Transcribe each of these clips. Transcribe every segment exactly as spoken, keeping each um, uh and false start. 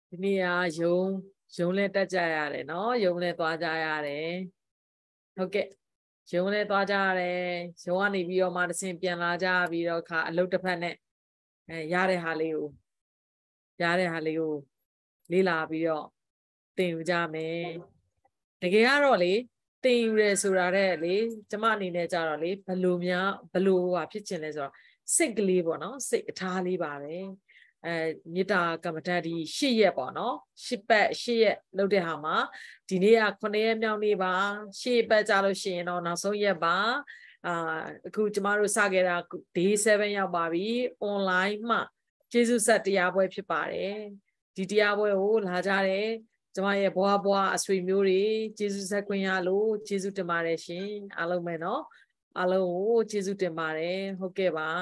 ဒီနေ့ကယုံယုံလဲတက်ကြရတယ်နော်ယုံလဲသွားကြရတယ်ဟုတ်ကဲ့ယုံလဲသွားကြရတယ်ယုံကနေပြီးတော့မှတစ်ဆင့်ပြန်လာကြပြီးတော့ခါအလုတ်တစ်ဖက်နဲ့အဲရတဲ့ဟာလေးကိုရတဲ့ဟာလေးကိုလေးလာပြီးတော့တင်ယူကြမယ်တကယ်ကတော့လေတင်ယူရဲဆိုတာတဲ့လေကျမအနေနဲ့ကြတော့လေဘလို့များဘလို့ဟာဖြစ်ချင်လဲဆိုတော့စိတ်ကလေးပေါ့နော်စိတ်အထားလေးပါပဲအဲမေတ္တာကမ္မဋ္ဌာန်းဒီရှစ်ရက်ပေါ့နော်ရှစ်ပတ်ရှစ်ရက်လုပ်တဲ့ဟာမှာဒီနေ့ကခုနှစ်ရက်မြောက်နေ့ပါရှစ်ပတ်ကြလို့ရှိရင်တော့နောက်ဆုံးရက်ပါအာအခုကျမတို့စခဲ့တာ day seven ရောက်ပါပြီ online မှကျေးဇူးဆက်တရားပွဲဖြစ်ပါတယ်ဒီတရားပွဲကိုလာကြတယ်ကျမရဲ့ဘွားဘွားအဆွေမျိုးတွေကျေးဇူးဆက်ခွင့်ရလို့ကျေးဇူးတင်ပါတယ်ရှင်အားလုံးပဲเนาะအားလုံးကိုကျေးဇူးတင်ပါတယ်ဟုတ်ကဲ့ပါ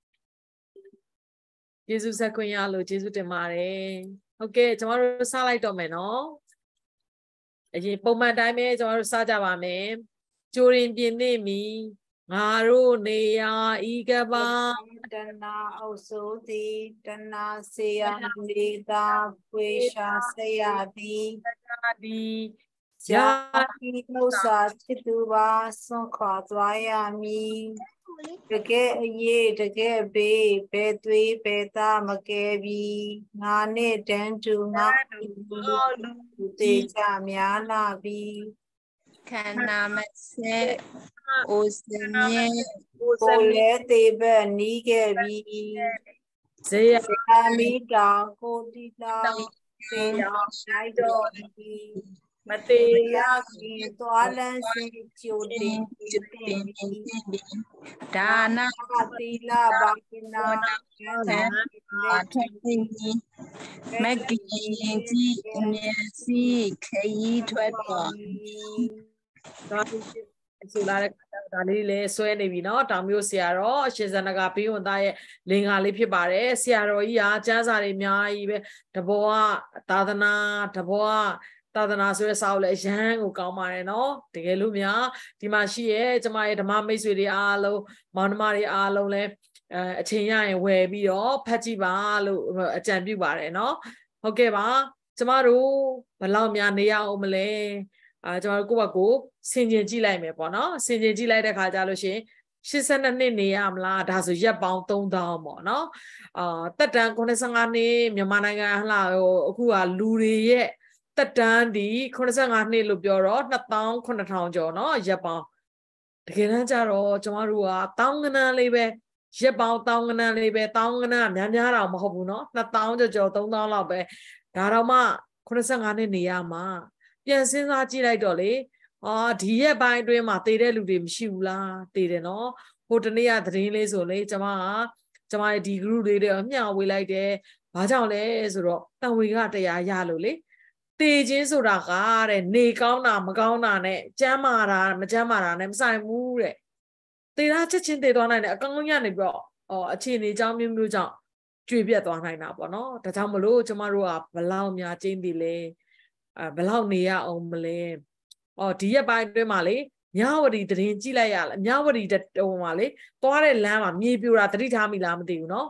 ကျေးဇူးဆက်ခွင့်ရလို့ကျေးဇူးတင်ပါတယ်ဟုတ်ကဲ့ကျမတို့စလိုက်တော့မယ်နော်အရင်ပုံမှန်တိုင်းပဲကျမတို့စကြပါမယ်ကျိုးရင်ပြင်းနေမီငါတို့နေရာဤကဘာတဏအုပ်စိုးသည်တဏစေယနေသာဝေရှာဆရာသည်ဒီဇာတိဥစ္စာချစ်သူပါဆွန့်ခွာသွားရမည်တကယ်အရေးတကယ်ဘေးဘယ်သွေးဘယ်သားမကဲပြီးငါနဲ့တန်းတူငါလူသေးချများလာပြီးခန္ဓာမဆက်အိုစမြဲကိုလဲသေးပဲနီးခဲ့ပြီးဇေယမီတောင်ကိုတီတောင်သေတော်ဆိုင်တော်ပြီးမသေးရခင်သွားလန်းစီကျိုတင်တင်ဒါနာသီလဘာကိနာသံထသိမကင်းကြီးအမြဲစီခရီးထွက်တော်ဒါဆိုလာတဲ့ဒါလေးလည်းဆွဲနေပြီเนาะတောင်မျိုးဆရာတော်အရှင်ဇနကဘိဝန္တရဲ့လင်္ကာလေးဖြစ်ပါတယ်ဆရာတော်ကြီးဟာကျမ်းစာတွေအများကြီးပဲတဘောကသာသနာတဘောကသာသနာဆိုတဲ့စာအုပ်လည်းအရန်ကိုကောင်းပါတယ်เนาะတကယ်လို့များဒီမှာရှိရဲ့ကျမရဲ့ဓမ္မမိတ်ဆွေတွေအားလုံးမောင်နှမတွေအားလုံးလည်းအဲအချိန်ရရင်ဝယ်ပြီးတော့ဖတ်ကြည့်ပါလို့အကြံပြုပါတယ်เนาะဟုတ်ကဲ့ပါကျမတို့ဘယ်လောက်များနေရအောင်မလဲအာကျွန်တော်ကိုယ့်ဘက်ကိုဆင်ခြင်ကြည့်လိုက်မယ်ပေါ့နော်ဆင်ခြင်ကြည့်လိုက်တဲ့ခါကျလို့ရှိရင်ရှစ်ဆယ်နှစ်နှစ်နေရမလားဒါဆိုရက်ပေါင်းသုံးသောင်းပေါ့နော်အာတက်တန်းခုနှစ်ဆယ့်ငါးနှစ်မြန်မာနိုင်ငံဟလာဟိုအခုကလူတွေရဲ့တက်တန်းဒီခုနှစ်ဆယ့်ငါးနှစ်လို့ပြောတော့နှစ်သောင်းခုနှစ်ထောင်ကျော်နော်ရက်ပေါင်းတကယ်တမ်းကျတော့ကျွန်တော်တို့ကတောင်းကနန်းလေးပဲရက်ပေါင်းတောင်းကနန်းလေးပဲတောင်းကနန်းများများတော့မဟုတ်ဘူးနော်နှစ်သောင်းကျော်ကျော်သုံးသောင်းလောက်ပဲဒါတော့မှခုနှစ်ဆယ့်ငါးနှစ်နေရမှာပြန်စဉ်းစားကြည့်လိုက်တော့လေအော်ဒီရက်ပိုင်းအတွင်းမှာတည်တဲ့လူတွေမရှိဘူးလားတည်တယ်နော်ဟိုတနေ့ကသတင်းလေးဆိုလေကျွန်မကကျွန်မရဲ့ဒီ group လေးတွေမျှဝေလိုက်တယ်ဘာကြောင့်လဲဆိုတော့တန်ဝေကတရားရလို့လေတည်ခြင်းဆိုတာကတဲ့နေကောင်းတာမကောင်းတာနဲ့ကျမ်းမာတာမကျမ်းမာတာနဲ့မဆိုင်ဘူးတဲ့တည်တာချက်ချင်းတည်သွားနိုင်တယ်အကောင်းကြီးနေပြီးတော့အော်အခြေအနေကြောင်းမျိုးမျိုးကြောင့်ကျွေပြတ်သွားနိုင်တာပေါ့နော်ဒါကြောင့်မလို့ကျမတို့ကဘလောက်များကျင်းတည်လဲအဲဘယ်လောက်နေရအောင်မလဲအော်ဒီရက်ပိုင်းအတွင်းမှာလေမြဝတီတရင်ကြည့်လိုက်ရလားမြဝတီဟိုမှာလေသွားတဲ့လမ်းမှာမြေပြိုတာသတိထားမိလားမသိဘူးเนาะ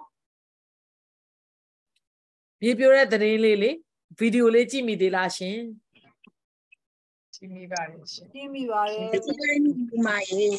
မြေပြိုတဲ့တရင်လေးလေဗီဒီယိုလေးကြည့်မိသေးလားရှင်ကြည့်မိပါတယ်ရှင်ကြည့်မိပါတယ်ကြည့်မိပါရဲ့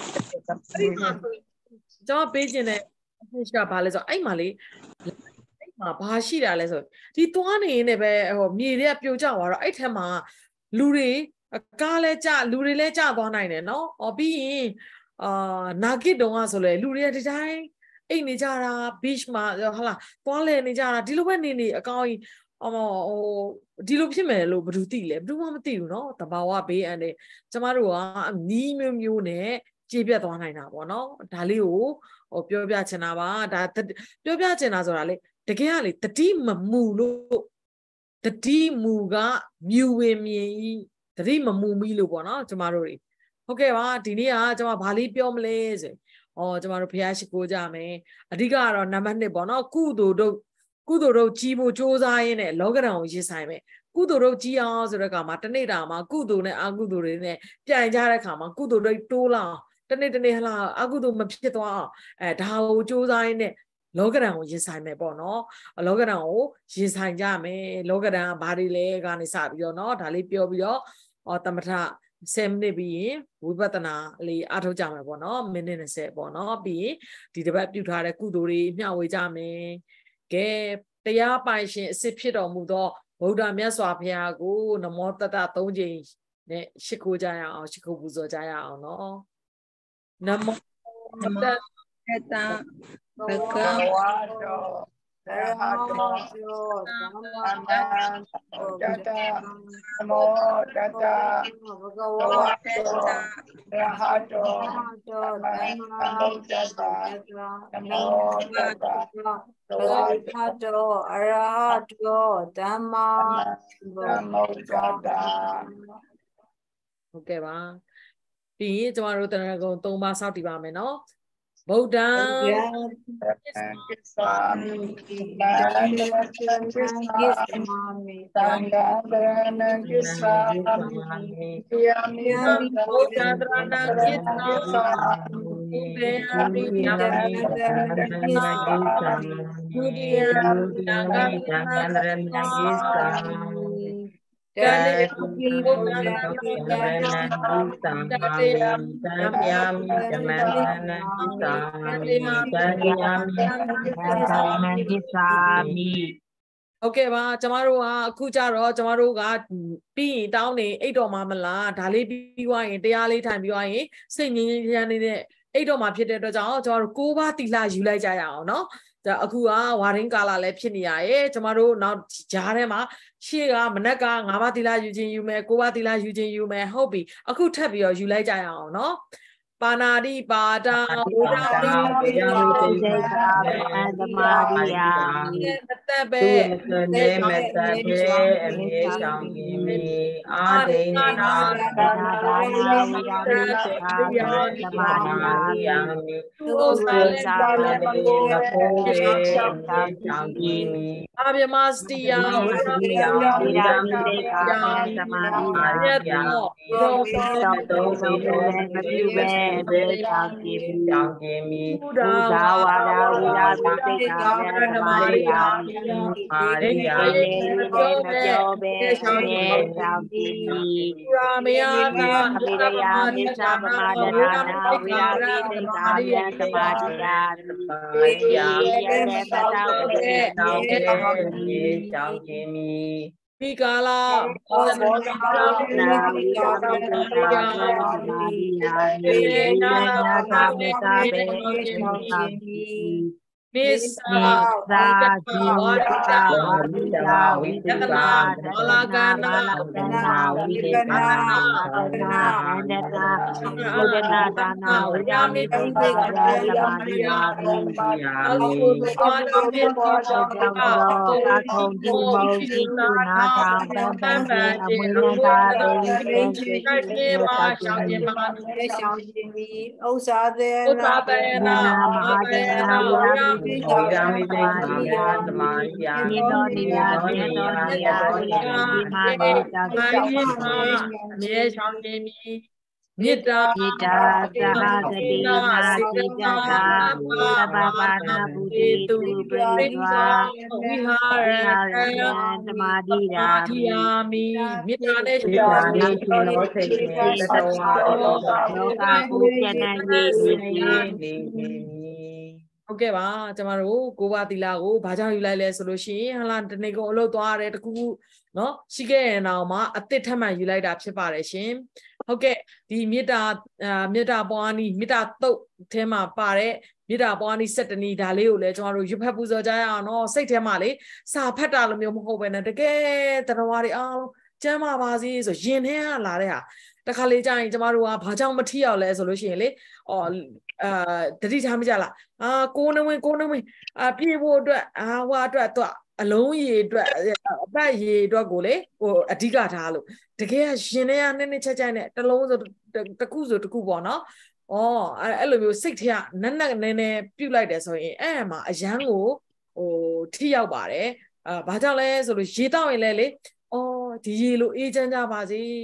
ကျွန်တော်ပေးခြင်းတဲ့အဖြစ်ကဘာလဲဆိုအဲ့မှာလေမှာဘာရှိတာလဲဆိုဒီသွားနေနေပဲဟိုမြေတွေကပြိုကျသွားတော့အဲ့ထက်မှာလူတွေကားလဲကျလူတွေလဲကျသွားနိုင်တယ်နော်။အော်ပြီးရင်အာနာဂစ်တုံးကဆိုလေလူတွေကဒီတိုင်းအိတ်နေကြတာ beach မှာဟာလာသွားလဲနေကြတာဒီလိုပဲနေနေအကောင်းကြီးအော်ဟိုဒီလိုဖြစ်မယ်လို့ဘယ်သူသိလဲဘယ်သူမှမသိဘူးနော်။တဘာဝဘေးအန္တရာယ်ကျမတို့ကနီးမျိုးမျိုးနဲ့ကြေပြတ်သွားနိုင်တာပေါ့နော်။ဒါလေးကိုဟိုပြောပြချင်တာပါဒါပြောပြချင်တာဆိုတာလေတကယ်ကလေတတိမမူလို့တတိမူကမြူဝင်မြင်ဤတတိမမူမီလို့ပေါ့နော်ကျမတို့တွေဟုတ်ကဲ့ပါဒီနေ့ကကျမဘာလေးပြောမလဲဆိုဩကျမတို့ဘုရားရှိခိုးကြမယ်အဓိကကတော့နံပါတ်နှစ်ပေါ့နော်ကုသိုလ်တို့ကုသိုလ်တို့ကြီးဖို့စ조사ရင်းနဲ့လောကဓာတ်ကိုရင်ဆိုင်မယ်ကုသိုလ်တို့ကြီးအောင်ဆိုတဲ့အခါမှာတနေ့တာမှာကုသိုလ်နဲ့အကုသိုလ်တွေနဲ့ပြိုင်ကြတဲ့အခါမှာကုသိုလ်တွေတိုးလာတနေ့တနေ့ဟလာအကုသိုလ်မဖြစ်သွားအောင်အဲဒါကိုစ조사ရင်းနဲ့လောကဓာတ်ကိုရင်ဆိုင်မယ်ပေါ့နော်လောကဓာတ်ကိုရင်ဆိုင်ကြမယ်လောကဓာတ်ဘာတွေလဲကနေစပြီးတော့နော်ဒါလေးပြောပြီးတော့ဟောတမထဆယ်မိနစ်ပြီးရင်ဝိပဿနာလေးအားထုတ်ကြမယ်ပေါ့နော်မိနစ်၂၀ပေါ့နော်ပြီးရင်ဒီတစ်ပတ်ပြုထားတဲ့ကုသိုလ်တွေမျှဝေကြမယ်ကဲတရားပိုင်ရှင်အစစ်ဖြစ်တော်မူသောဗုဒ္ဓမြတ်စွာဘုရားကိုနမောတတသုံးကြိမ်နဲ့ရှိခိုးကြရအောင်ရှိခိုးပူဇော်ကြရအောင်နော်နမောတတ Eta Bhagava Arahato Namo Tata Bhagavata Arahato Namo Tata Namo Tata Bhagavato Arahato Dhamma Namo Tata ဟုတ်ကဲ့ပါပြီးရင်ကျမတို့တရဏဂုံသုံးပါးစောင့်တည်ပါမယ်နော်ဗုဒ္ဓံ Kale Okay ပါကျမတို့ကအခုကြတော့ကျမတို့ကပြီးရင်တောင်းနေအိတ်တော်မှာမလားဒါလေးပြီးသွားရင်တရားလေးထိုင်ပြီးသွားရင်စိတ်ငြိမ်းချမ်းနေတဲ့အိတ်တော်မှာဖြစ်တဲ့အတွက်ကြောင့်ကျမတို့ကိုးပါးတီလာယူလိုက်ကြရအောင်เนาะဒါအခုကဝါရင်းကာလာလည်းဖြစ်နေရရဲ့ကျမတို့နောက်ဂျားထဲမှာရှေ့ကမနက်ကငါးပါးတီလာယူခြင်းယူမယ်ကိုးပါးတီလာယူခြင်းယူမယ်ဟုတ်ပြီအခုထပ်ပြီးတော့ယူလိုက်ကြရအောင်เนาะပါဏာတိပါဒာဘုရားတိပိယမေတိသာသမာရိယာမတ္တပေနေမတ္တပေအမြေဆောင်ကြီးမီအာဒိနာနာသနာဒါယဝိရာမိသာသမာရိယာမိသုသလေသာလေဘဂေနဖောကေဆောင်ကြီးမီအာဗျမစတိယဝိရာဝိရာမိတေသာသမာရိယာရောသောတောသောမပြုပဲဒေသာကိမိတောင်ကိမိဘုရားဝါဒဝိရာသတိကာရဏမာယာမာရိယာလေလေမပြောပဲဆောင်းတောင်ကိမိရာမယနာဝိရယာနိသဗမာဒနာနာဝိရာတိတေကာယသမာတိယာဝိယာယေတတဝိတေတောင်ကိမိတောင်ကိမိမိကာလာဘောဇနာနာဝိရာတိတေကာယသမာတိယာယေနာသာမေတာဘေသာပိစ္ဆာသာဇီဝတ္တဝါဒိတာဝိတ္တနာဒေါလကနာဒနာဝိတေကနာဒနာအန္တတာဘုဒ္ဓနာဒါနာဝိရာမိတိတေကရာသမာဓိယာမိယာမိဘာတော်ပြေပေါ်တော်ကာအခုံဒီမောတိနာသာတံတံပံအမွေနာတာဒေဝိသေသေမာရှောင်းခြင်းမာရှောင်းခြင်းမိဥစ္စာတေနာတေနာမဟာတေနာဝိရာမိဝိရာမိတေသာသမာရိယာနိနောနိယာနိနောနိယာနိမာနိတာသာမာမြေရှောင်းခြင်းမိမေတ္တာမေတ္တာသဟသတိနာစိတ္တသာသဗ္ဗပါဏဗုတိတုပရိဝါဝိဟာရယသမာဓိရာမိမေတ္တာနဲ့ရှိတာနေရှိလို့စိတ်နဲ့တတော်ဝါလောကကိုပြည့်နိုင်ရည်နေနေဟုတ်ကဲ့ပါကျမတို့ကိုပါတီလာကိုဘာကြောင့်ယူလိုက်လဲဆိုလို့ရှိရင်ဟလာတနေ့ကုန်အလုပ်သွားရတယ်တခုခုเนาะရှိခဲ့ရင်တော့မှအစ်စ်ထပ်မှန်ယူလိုက်တာဖြစ်ပါတယ်ရှင်ဟုတ်ကဲ့ဒီမေတ္တာအာမေတ္တာပွားနီးမေတ္တာတုတ်ထဲမှာပါတဲ့မေတ္တာပွားနီးစက်တနီဒါလေးကိုလည်းကျမတို့ရွတ်ဖတ်ပူဇော်ကြရအောင်เนาะစိတ်ထဲမှာလေစာဖတ်တာလိုမျိုးမဟုတ်ဘဲနဲ့တကယ်တရားတွေအားလုံးကျမ်းပါပါစေဆိုရင်ထဲကလာတဲ့ဟာတခါလေကြာရင်ကျမတို့ကဘာကြောင့်မထီရောက်လဲဆိုလို့ရှိရင်လေအော်အာတတိထားမကြလားအာကိုးနှဝင်းကိုးနှဝင်းအာပြေဖို့အတွက်အာဟွာအတွက်တော့အလုံးရေအတွက်အပတ်ရေအတွက်ကိုလေဟိုအဓိကထားလို့တကယ်ရှင်ထဲကနည်းနည်းချက်ချက်နဲ့တစ်လုံးဆိုတစ်ခုဆိုတစ်ခုပေါ့နော်ဩအဲ့အဲ့လိုမျိုးစိတ်ထဲကနက်နက်နည်းနည်းပြုတ်လိုက်တယ်ဆိုရင်အဲ့မှာအရန်ကိုဟိုထိရောက်ပါတယ်အာဘာကြောင့်လဲဆိုလို့ရေတောက်ရင်လည်းလေဩဒီရေလိုအေးချမ်းကြပါစေ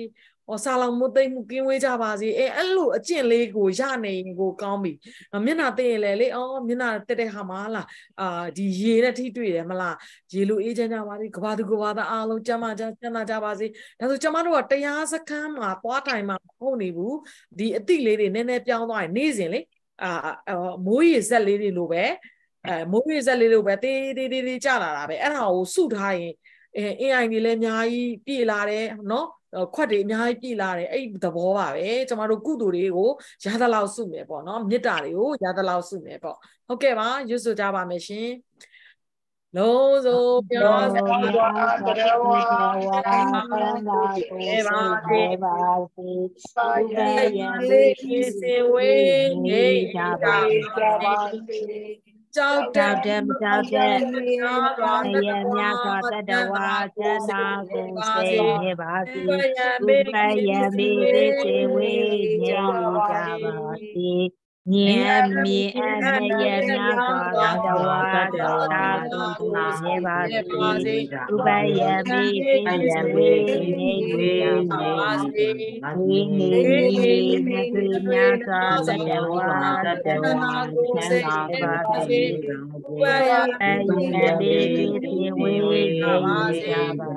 ဩစာလောင်မှုသိမ့်မှုကင်းဝေးကြပါစေအဲအဲ့လိုအကျင့်လေးကိုရနိုင်ကိုကောင်းပြီမျက်နှာသိရင်လေလေဩမျက်နှာတက်တဲ့ဟာမလားအာဒီရေနဲ့ထိတွေ့တယ်မလားရေလိုအေးချမ်းကြပါစေကဘာသူကဘာသာအားလုံးကျမ်းမာကြကျမ်းမာကြပါစေဒါဆိုကျမတို့ကတရားစခန်းမှာသွားထိုင်မှာမဟုတ်နေဘူးဒီအတိလေးတွေနည်းနည်းပြောင်းသွားရင်နေ့စဉ်လေအာမိုးရေဆက်လေးတွေလိုပဲအဲမိုးရေဆက်လေးလိုပဲတေးတေးတေးတေးကြလာတာပဲအဲ့ဒါကိုစုထားရင်အဲ A I တွေလည်းအများကြီးပြေလာတယ်နော်ခွက်တွေအများကြီးပြည်လာတယ်အဲ့သဘောပါပဲကျမတို့ကုသိုလ်တွေကိုရသလောက်စုမယ်ပေါ့နော်မေတ္တာတွေကိုရသလောက်စုမယ်ပေါ့ဟုတ်ကဲ့ပါရွတ်ဆိုကြပါမယ်ရှင်လုံးစုံပြောစရာတရားဝါကျေပါစေပါစေဘယ်ရန်လေးစေဝေးနေကြပါစေကြောက်တဲ့ကြောက်တဲ့ရရမြတ်စွာတတဝါကျမ်းသာကုန်စေနေပါစေဘယ်ရန်လေးစေဝေးနေကြပါစေမြဲမြဲအမြဲမြတ်စွာတဝါသာကုန်စေနေပါစေဥပယမေစေဝေးနေကြပါစေနေနေနေမြတ်စွာတတဝါသာကုန်စေနေပါစေဥပယမေစေဝေးနေကြပါစေ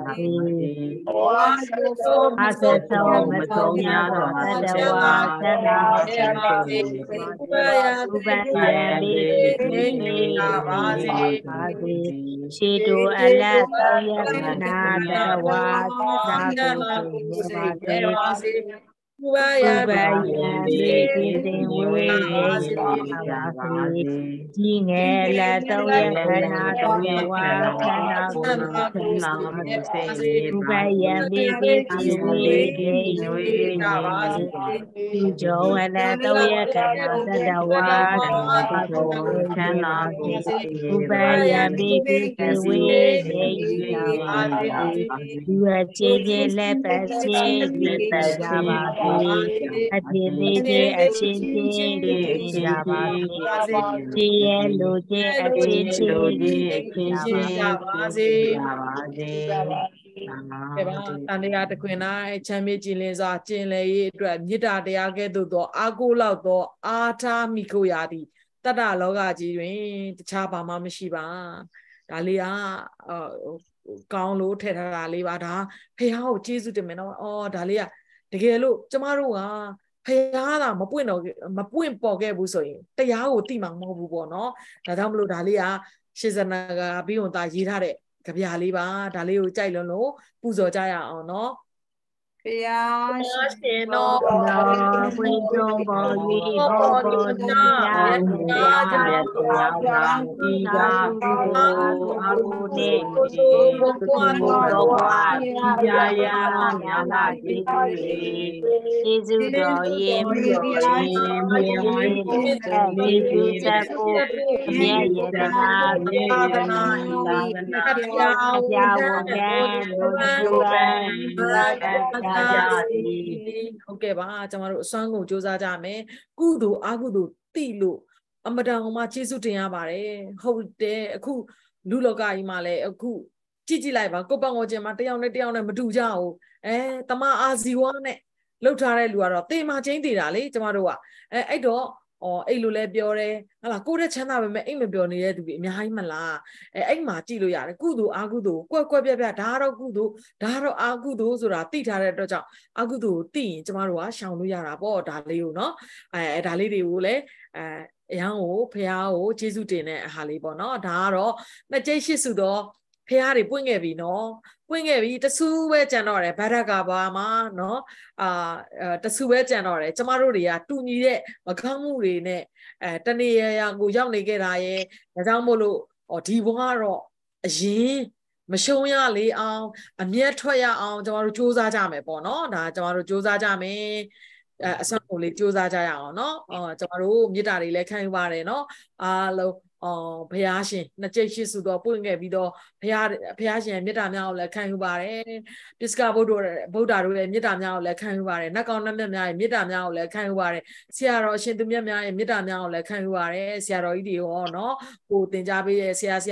အစသောမဆုံးရသောတတဝါသာကုန်စေဥပယဥပယမေနေနေပါစေရှိတုအလတ်သောယခနာတဝါသာကုန်စေပါစေဥပယမေစေဝေးနေကြပါစေကြီးငယ်လက်သောယခနာတဝါခနာကုန်စေဥပယမေစေဝေးနေကြပါစေဒီကြောအလတ်သောယခနာတဝါခနာကုန်စေဥပယမေစေဝေးနေကြပါစေဒီဝကျေကျေလက်ပတ်စေလက်ပတ်ကြပါစေအတိလေးချင်းအချင်းချင်းလေးကြပါစေကြည်ရဲ့လူချင်းအချင်းချင်းလေးကြပါစေကဲပါတန်တရားတခွင်၌ချမ်းမြေ့ကြည်လင်စွာကျင်လည်ရေးအတွက်မေတ္တာတရားကဲ့သို့သောအာကိုလောက်သောအာထားမိခိုရာသည်တတ္တလောကကြီးတွင်တခြားဘာမှမရှိပါဒါလေးကကောင်းလို့ထည့်ထားတာလေးပါဒါဖះကိုကျေးဇူးတင်မယ်နော်အော်ဒါလေးကတကယ်လို့ကျမတို့ကဖះသာမပွင့်တော့မပွင့်ပေါ်ခဲ့ဘူးဆိုရင်တရားကိုသိမှာမဟုတ်ဘူးပေါ့နော်ဒါကြောင့်မလို့ဒါလေးကရှေဇနာကပြီးဝင်သားရေးထားတဲ့ကြပြလေးပါဒါလေးကိုကြိုက်လွန်းလို့ပူဇော်ကြရအောင်နော်ဖះရှင်တော်ဘုရားပွင့်ကြပေါ်၍ဘောဘောနာတရားတရားတရားဒီသာပုဂ္ဂိုလ်အဘုနေကိုဘုရားတော်ဘုရားရာရာမြတ်လာကျေးဇူးကျေးဇူးတော်ယေမြတ်ရှင်ဘုရားယေကျေးဇူးသက်ကိုမြတ်ယေတနာမြေသာနာတရားပြဝကံဘုရားဟုတ်ကဲ့ပါကျွန်တော်တို့အစွမ်းကုန်စူးစမ်းကြမယ်ကုသိုလ်အကုသိုလ်တိလို့အမတန်မှကျေးဇူးတင်ရပါတယ်ဟုတ်တယ်အခုလူလောကကြီးမှာလည်းအခုကြည့်ကြည့်လိုက်ပါကိုယ့်ပတ်ဝန်းကျင်မှာတယောက်နဲ့တယောက်နဲ့မတူကြဘူးအဲတမအာဇီဝနဲ့လှုပ်ထားတဲ့လူကတော့တေမာချင်းတည်တာလေကျမတို့ကအဲအဲ့တော့အော်အဲ့လိုလဲပြောတယ်ဟာလားကိုယ့်ရဲ့ချမ်းသာပဲမဲ့အိမ်မပြောနေတဲ့သူတွေအများကြီးမလားအဲအဲ့မှာကြည့်လို့ရတယ်ကုသိုလ်အာကုသိုလ်ကွက်ကွက်ပြက်ပြက်ဒါကတော့ကုသိုလ်ဒါကတော့အာကုသိုလ်ဆိုတာသိထားတဲ့အတွက်ကြောင့်အာကုသိုလ်ကိုသိရင်ကျမတို့ကရှောင်လို့ရတာပေါ့ဒါလေးကိုနော်အဲဒါလေးတွေကိုလည်းအဲအရန်ကိုဖះကိုကျေးဇူးတင်တဲ့အဟာလေးပေါ့နော်ဒါကတော့နှစ်ကျိတ်ရှိစုတော့ဖះတွေပွင့်ခဲ့ပြီနော်ပွင့်ခဲ့ပြီတဆူပဲကြံတော့တယ်ဗဒကဘာမှာနော်အာတဆူပဲကြံတော့တယ်ကျမတို့တွေကတူညီတဲ့မကောင်းမှုတွေနဲ့အဲတနေရရကိုရောက်နေခဲ့တာရဲ့ဒါကြောင့်မို့လို့ဟောဒီဘဝကတော့အရင်မရှုံးရလေအောင်အမျက်ထွက်ရအောင်ကျမတို့စူးစမ်းကြမယ်ပေါ့နော်ဒါကျမတို့စူးစမ်းကြမယ်အဲအဆောင်ကိုလေးစူးစမ်းကြရအောင်နော်အော်ကျမတို့မေတ္တာတွေလည်းခံယူပါတယ်နော်အားလုံးအော်ဘုရားရှင်နှစ်ကျိတ်ရှိစုတော့ပွင့်ခဲ့ပြီးတော့ဘုရားဘုရားရှင်မေတ္တာများကိုလည်းခံယူပါတယ်ပစ္စကဗုဒ္ဓဗုဒ္ဓတို့ရဲ့မေတ္တာများကိုလည်းခံယူပါတယ်နတ်ကောင်းနတ်မြတ်များရဲ့မေတ္တာများကိုလည်းခံယူပါတယ်ဆရာတော်အရှင်သူမြတ်များရဲ့မေတ္တာများကိုလည်းခံယူပါတယ်ဆရာတော်ကြီးတွေရောနော်ကိုသင်ကြားပေးတဲ့ဆရာဆရာ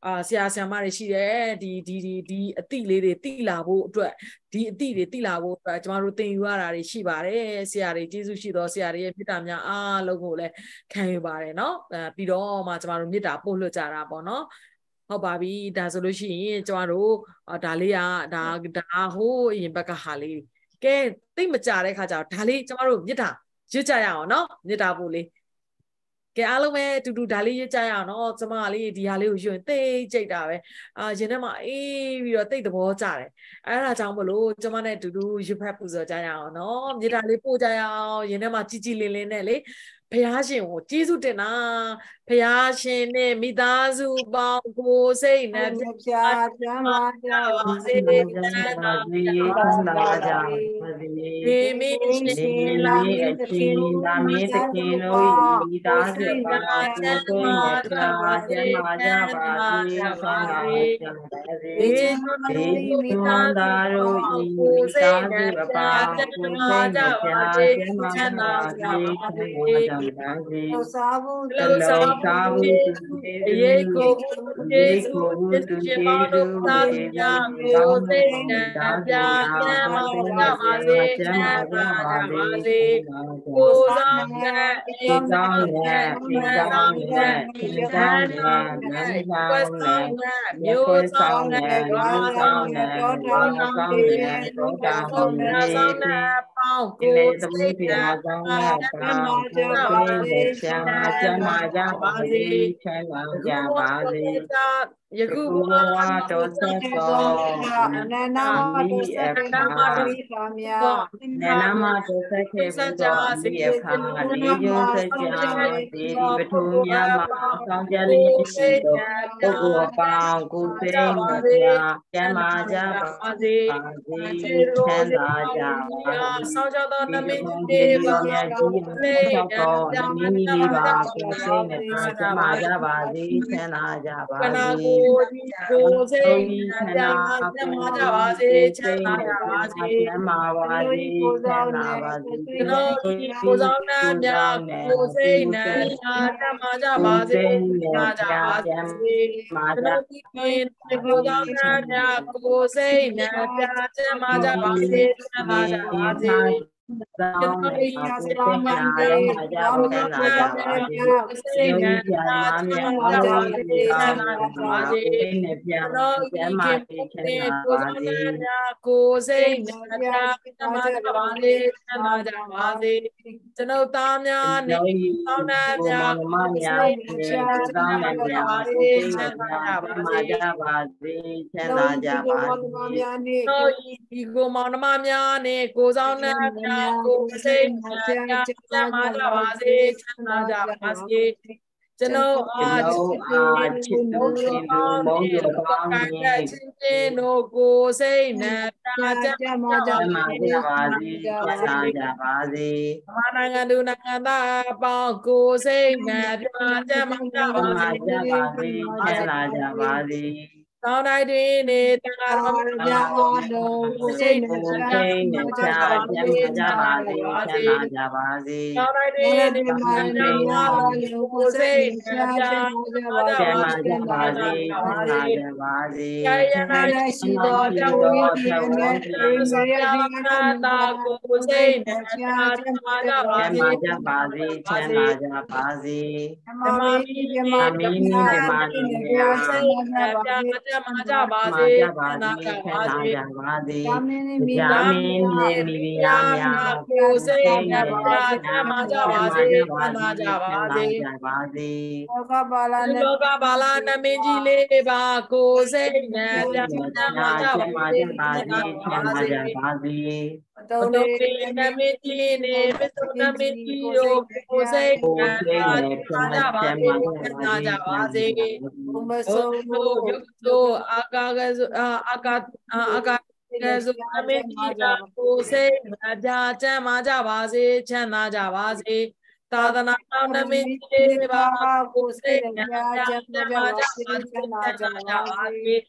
အာဆရာဆရာမတွေရှိတယ်ဒီဒီဒီဒီအတိလေးတွေတိလာဖို့အတွက်ဒီအတိတွေတိလာဖို့အတွက်ကျမတို့သင်ယူရတာတွေရှိပါတယ်ဆရာတွေကျေးဇူးရှိသောဆရာတွေရဲ့မေတ္တာများအားလုံးကိုလည်းခံယူပါတယ်เนาะအဲပြီးတော့မှကျမတို့မေတ္တာပို့လွှတ်ကြတာပေါ့เนาะဟုတ်ပါပြီဒါဆိုလို့ရှိရင်ကျမတို့ဒါလေးကဒါဒါဟိုးအရင်ဘက်ကဟာလေးကဲသိမကြတဲ့ခါကျတော့ဒါလေးကျမတို့မေတ္တာရွတ်ကြရအောင်เนาะမေတ္တာပို့လေးကဲအားလုံးပဲတူတူဒါလေးရွတ်ကြရအောင်เนาะကျမလေးဒီဟာလေးကိုရွတ်ရင်သိကြိတ်တာပဲအာရင်ထဲမှာအေးပြီးတော့သိသဘောကျတယ်အဲ့ဒါကြောင့်မလို့ကျမနဲ့တူတူရွတ်ဖက်ပူဇော်ကြရအောင်เนาะမေတ္တာလေးပို့ကြရအောင်ရင်ထဲမှာကြည်ကြည်လင်းလင်းနဲ့လေဘုရားရှင်ကိုကျေးဇူးတင်တာဘုရားရှင်နဲ့မိသားစုပေါင်းကိုစိတ်နဲ့ပြပြကျမ်းမာကြပါစေချမ်းသာကြပါစေဒီမိရှင်လာမင်းတခင်လာမင်းတခင်တို့ဤသားစုပါကျမ်းမာကြပါစေကျမ်းမာကြပါစေချမ်းသာကြပါစေဒီမိသားတို့ဤမိသားစုအပါကိုစိတ်နဲ့ပြချမ်းသာကြပါစေချမ်းသာကြပါစေသာဘူးတလုံးသာဘူးရေကိုယေရှုသူရှင်မောင်တို့သာယာကိုစိတ်နဲ့ပြချမ်းသာကြပါစေချမ်းသာကြပါစေကိုယ်ဆောင်တဲ့ဒီကောင်းနဲ့ဒီကောင်းနဲ့ဒီကောင်းနဲ့ဒီကောင်းနဲ့မျိုးဆောင်တဲ့မျိုးဆောင်နဲ့မျိုးဆောင်နဲ့သောတာပန်မျိုးဆောင်တဲ့ပေါင်းကိုယ်သမီးပြာကောင်းနဲ့ပေါင်းကိုယ်စိတ်ချမ်းသာကြပါကြပါစေချမ်းသာကြပါစေယခုဘဝတော်ဆက်တော်နန္နာမတော်ဆက်နန္နာမတော်ဆက်မြာနန္နာမတော်ဆက်ခဲ့ပြီးတော့ဒီအခါလေးကျုံဆက်ကြဒီပထမမြတ်မှာကောင်းကြလေးရှိတော့ပုဂ္ဂိုလ်အပေါင်းကိုယ်စိတ်နဲ့ကျမ်းမာကြပါစေချမ်းသာကြပါစေဆောင်းကြသောနမင်းဒီတေပါမြတ်ကြီးလေးတော့မိမိလေးပါကိုယ်စိတ်နဲ့ကျမ်းမာကြပါစေချမ်းသာကြပါစေကိုယ်စိတ်နဲ့ကြမှာကြပါစေချမ်းသာကြပါစေချမ်းသာပါစေချမ်းသာပါစေကျွန်တော်ဒီကိုယ်ဆောင်နာများကိုယ်စိတ်နဲ့ကြမှာကြပါစေချမ်းသာကြပါစေမာကြကျွန်တော်ဒီကိုယ်ဆောင်နာများကိုယ်စိတ်နဲ့ကြမှာကြပါစေချမ်းသာကြပါစေသောတေယသောမန္တေယောဝေနာယောစေနာနာမြတ်ဝါဒတိသာနာပါစေနေပြန်ကျမ်းမာတိချမ်းသာပါစေကိုယ်စိတ်နဲ့ကြမှာကြပါစေချမ်းသာကြပါစေကျွန်ုပ်သားများနဲ့သောနာများမများချမ်းသာကြပါစေချမ်းသာကြပါစေချမ်းသာကြပါစေတို့ဒီကိုမောင်နှမများနဲ့ကိုဆောင်နှံများကိုစိတ်နဲ့ကြမ်းမာကြပါစေချမ်းသာကြပါစေကျွန်တော်အားချစ်ချစ်သူရှင်သူမောင်ရကောင်းနေချင်းချင်းတို့ကိုစိတ်နဲ့ကြမ်းမာကြပါစေချမ်းသာကြပါစေမြန်မာနိုင်ငံသူနိုင်ငံသားအပေါင်းကိုစိတ်နဲ့ကြမ်းမာကြပါစေချမ်းသာကြပါစေသောင်းတိုင်းတွင်နေတာတော်များတော်ကိုစိတ်နဲ့ချမ်းသာကြပါစေချမ်းသာကြပါစေသောင်းတိုင်းတွင်နေတာတော်ကိုစိတ်နဲ့ချမ်းသာကြပါစေချမ်းသာကြပါစေကာယနာရှိတော်ကြောင့်ဒီနေ့စေရဒီနာကိုစိတ်နဲ့ချမ်းသာကြပါစေချမ်းသာကြပါစေချမ်းသာကြပါစေဓမ္မမီဓမ္မမီဓမ္မမီစိတ်နဲ့ချမ်းသာမှာကြပါစေချမ်းသာကြပါစေသာမင်းမိယာမိယာများကိုယ်စိတ်နဲ့ပါချမ်းသာကြပါစေချမ်းသာကြပါစေလောကပါလာနဲ့လောကပါလာနမင်းကြီးလေးပါကိုယ်စိတ်နဲ့ချမ်းသာကြပါစေချမ်းသာကြပါစေတော်တော်နမင်းကြီးနဲ့ပစ္စနမင်းကြီးကိုကိုယ်စိတ်နဲ့ချမ်းသာကြပါစေချမ်းသာကြပါစေဘုမဆိုးယုတ်တို့အာကာကအာကာအာကာကဲဆိုအမေကြီးကကိုယ်စိတ်အပြာချမ်းသာကြပါစေချမ်းသာကြပါစေသာသနာတော်နမင်းကြီးပါကိုယ်စိတ်အပြာချမ်းသာကြပါစေချမ်းသာကြပါစေမ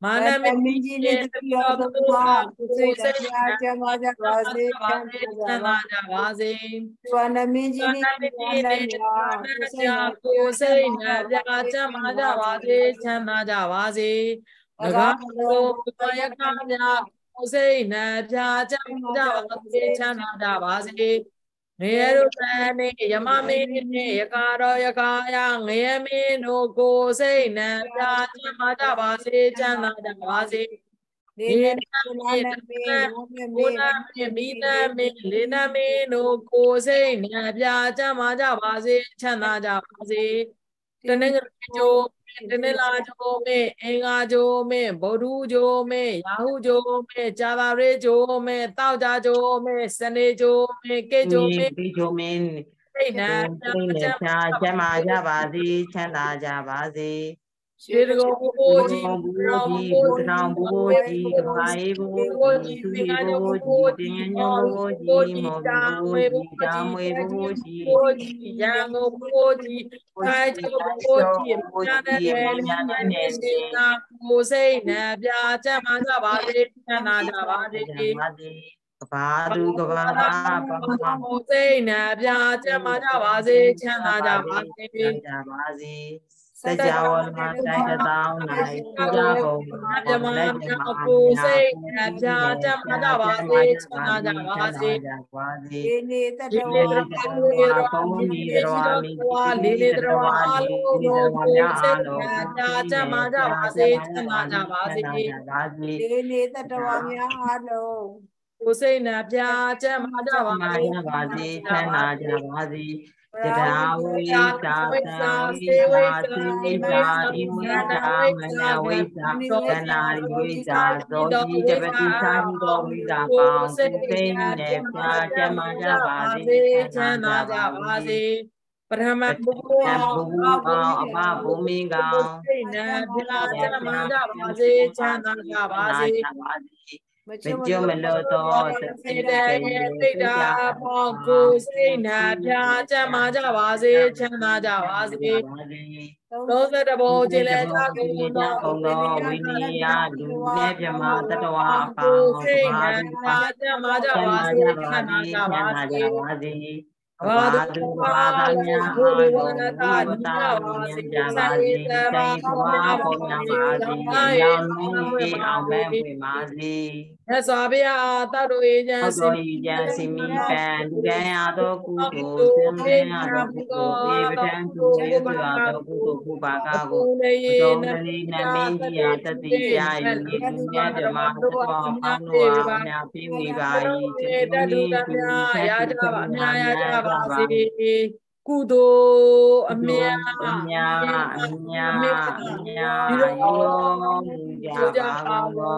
မာနမင်းကြီးနဲ့တပည့်တော်တို့ကကိုယ်စိတ်တရားကျမ်းမာကြပါစေချမ်းသာကြပါစေဝန္ဒမင်းကြီးနဲ့ကိုယ်စိတ်နဲ့ကိုယ်စိတ်နဲ့ပြာကျမ်းမာကြပါစေချမ်းသာကြပါစေ၎င်းတို့ဘုရားခါမြတ်ကိုယ်စိတ်နဲ့ပြာကျမ်းမာကြပါစေချမ်းသာကြပါစေငရေရုသနေယမမင်းနေယကာရောယကာယငရေမင်းတို့ကိုယ်စိတ်နဲ့ပြာကျမ်းမာကြပါစေချမ်းသာကြပါစေဒီနေ့နေ့ဘုရားမြေမိသားမင်းလေးနာမင်းတို့ကိုယ်စိတ်နဲ့ပြာကျမ်းမာကြပါစေချမ်းသာကြပါစေတနေ့ကျိုးတနေ့လာကျိုးမေအင်္ဂါကျိုးမေဗုဒ္ဓကျိုးမေရာဟုကျိုးမေဇာတာရေကျိုးမေတောက်ကြကျိုးမေစနေကျိုးမေကေကျိုးမေဒီကျိုးမေစိတ်နဲ့ကျမ်းမာကြပါစေချမ်းသာကြပါစေရှိတကောဘိုးကြီးဘူကြီးဘူတောင်ဘူကြီးကဘာယေဘူကြီးသူကြီးဘူကြီးတင်းညောဘူကြီးမောဘူကြီးတာမွေဘူကြီးဘူကြီးရံကိုဘူကြီးခိုင်ကျဘူကြီးညာနဲ့ညာနဲ့နေတာကိုစိတ်နဲ့ပြာကျမ်းမာကြပါစေချမ်းသာကြပါစေကဘာသူကဘာဘာကိုစိတ်နဲ့ပြာကျမ်းမာကြပါစေချမ်းသာကြပါစေကြပါစေစကြဝဠာတိုင်းတောင်းနိုင်ကြကုန်ဓမ္မမြောက်ကိုစိတ်နဲ့ပြာကျမ်းမာကြပါစေချမ်းသာကြပါစေဒီနေ့တတဝါကောင်းနေတော်မူလေးလေးတော်အားလုံးကိုစိတ်နဲ့ပြာကျမ်းမာကြပါစေချမ်းသာကြပါစေဒီနေ့တတဝါများအားလုံးကိုစိတ်နဲ့ပြာကျမ်းမာကြပါစေချမ်းသာကြပါစေတဒါဝိတာသံဝိသာသေဝိတာဣဝိတာမနဝိတာကနာဝိတာသောတိတပတိသာသောဝိတာပေါင်းစိတ်နဲ့ပြာကျမ်းမာကြပါစေချမ်းသာကြပါစေပထမဘုရားဘုရားအဘဘုမင်းကောင်စိတ်နဲ့ပြာကျမ်းမာကြပါစေချမ်းသာကြပါစေမကြုံမလို့တော့စိတ်တဲ့စိတ်ဓာတ်ပေါင်းကိုစိတ်နာပြာကျမ်းမာကြပါစေချမ်းသာကြပါစေသုံးသက်တဘောကျင်လဲကြကုန်သောကုံတော်ဝိနည်းယလူနဲ့ပြမတတဝါအပေါင်းစိတ်နာပြာကျမ်းမာကြပါစေချမ်းသာကြပါစေဘာဒုဘာသာညာဘုရားဝန္တာနိယဝဉ္ဇာပါစေတိဘဝပေါ်များပါစေရောင်းနေအောင်ပဲဝင်ပါစေမြတ်စွာဘုရားတောက်တော်အေဂျန်စီဂျန်စီမီပန်ဒုရယသောကုသိုလ်သင်္မေယသောကုသိုလ်ဒေဝတံသူယေစွာသောကုသိုလ်ဘုပါကကိုသောမလီနမင်းကြီးယာတတိယယီဒီမြတ်ဓမ္မသောအန္တောအမြပြင်းဝေပါ၏တတုတမြာရာကြပါအမြာရာကြပါစေကုသိုလ်အမြတ်အမြတ်အမြတ်အမြတ်ယောမူကြပါဘော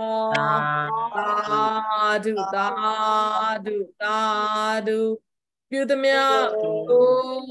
သာဓုသာဓုသာဓုပြုသမျှကို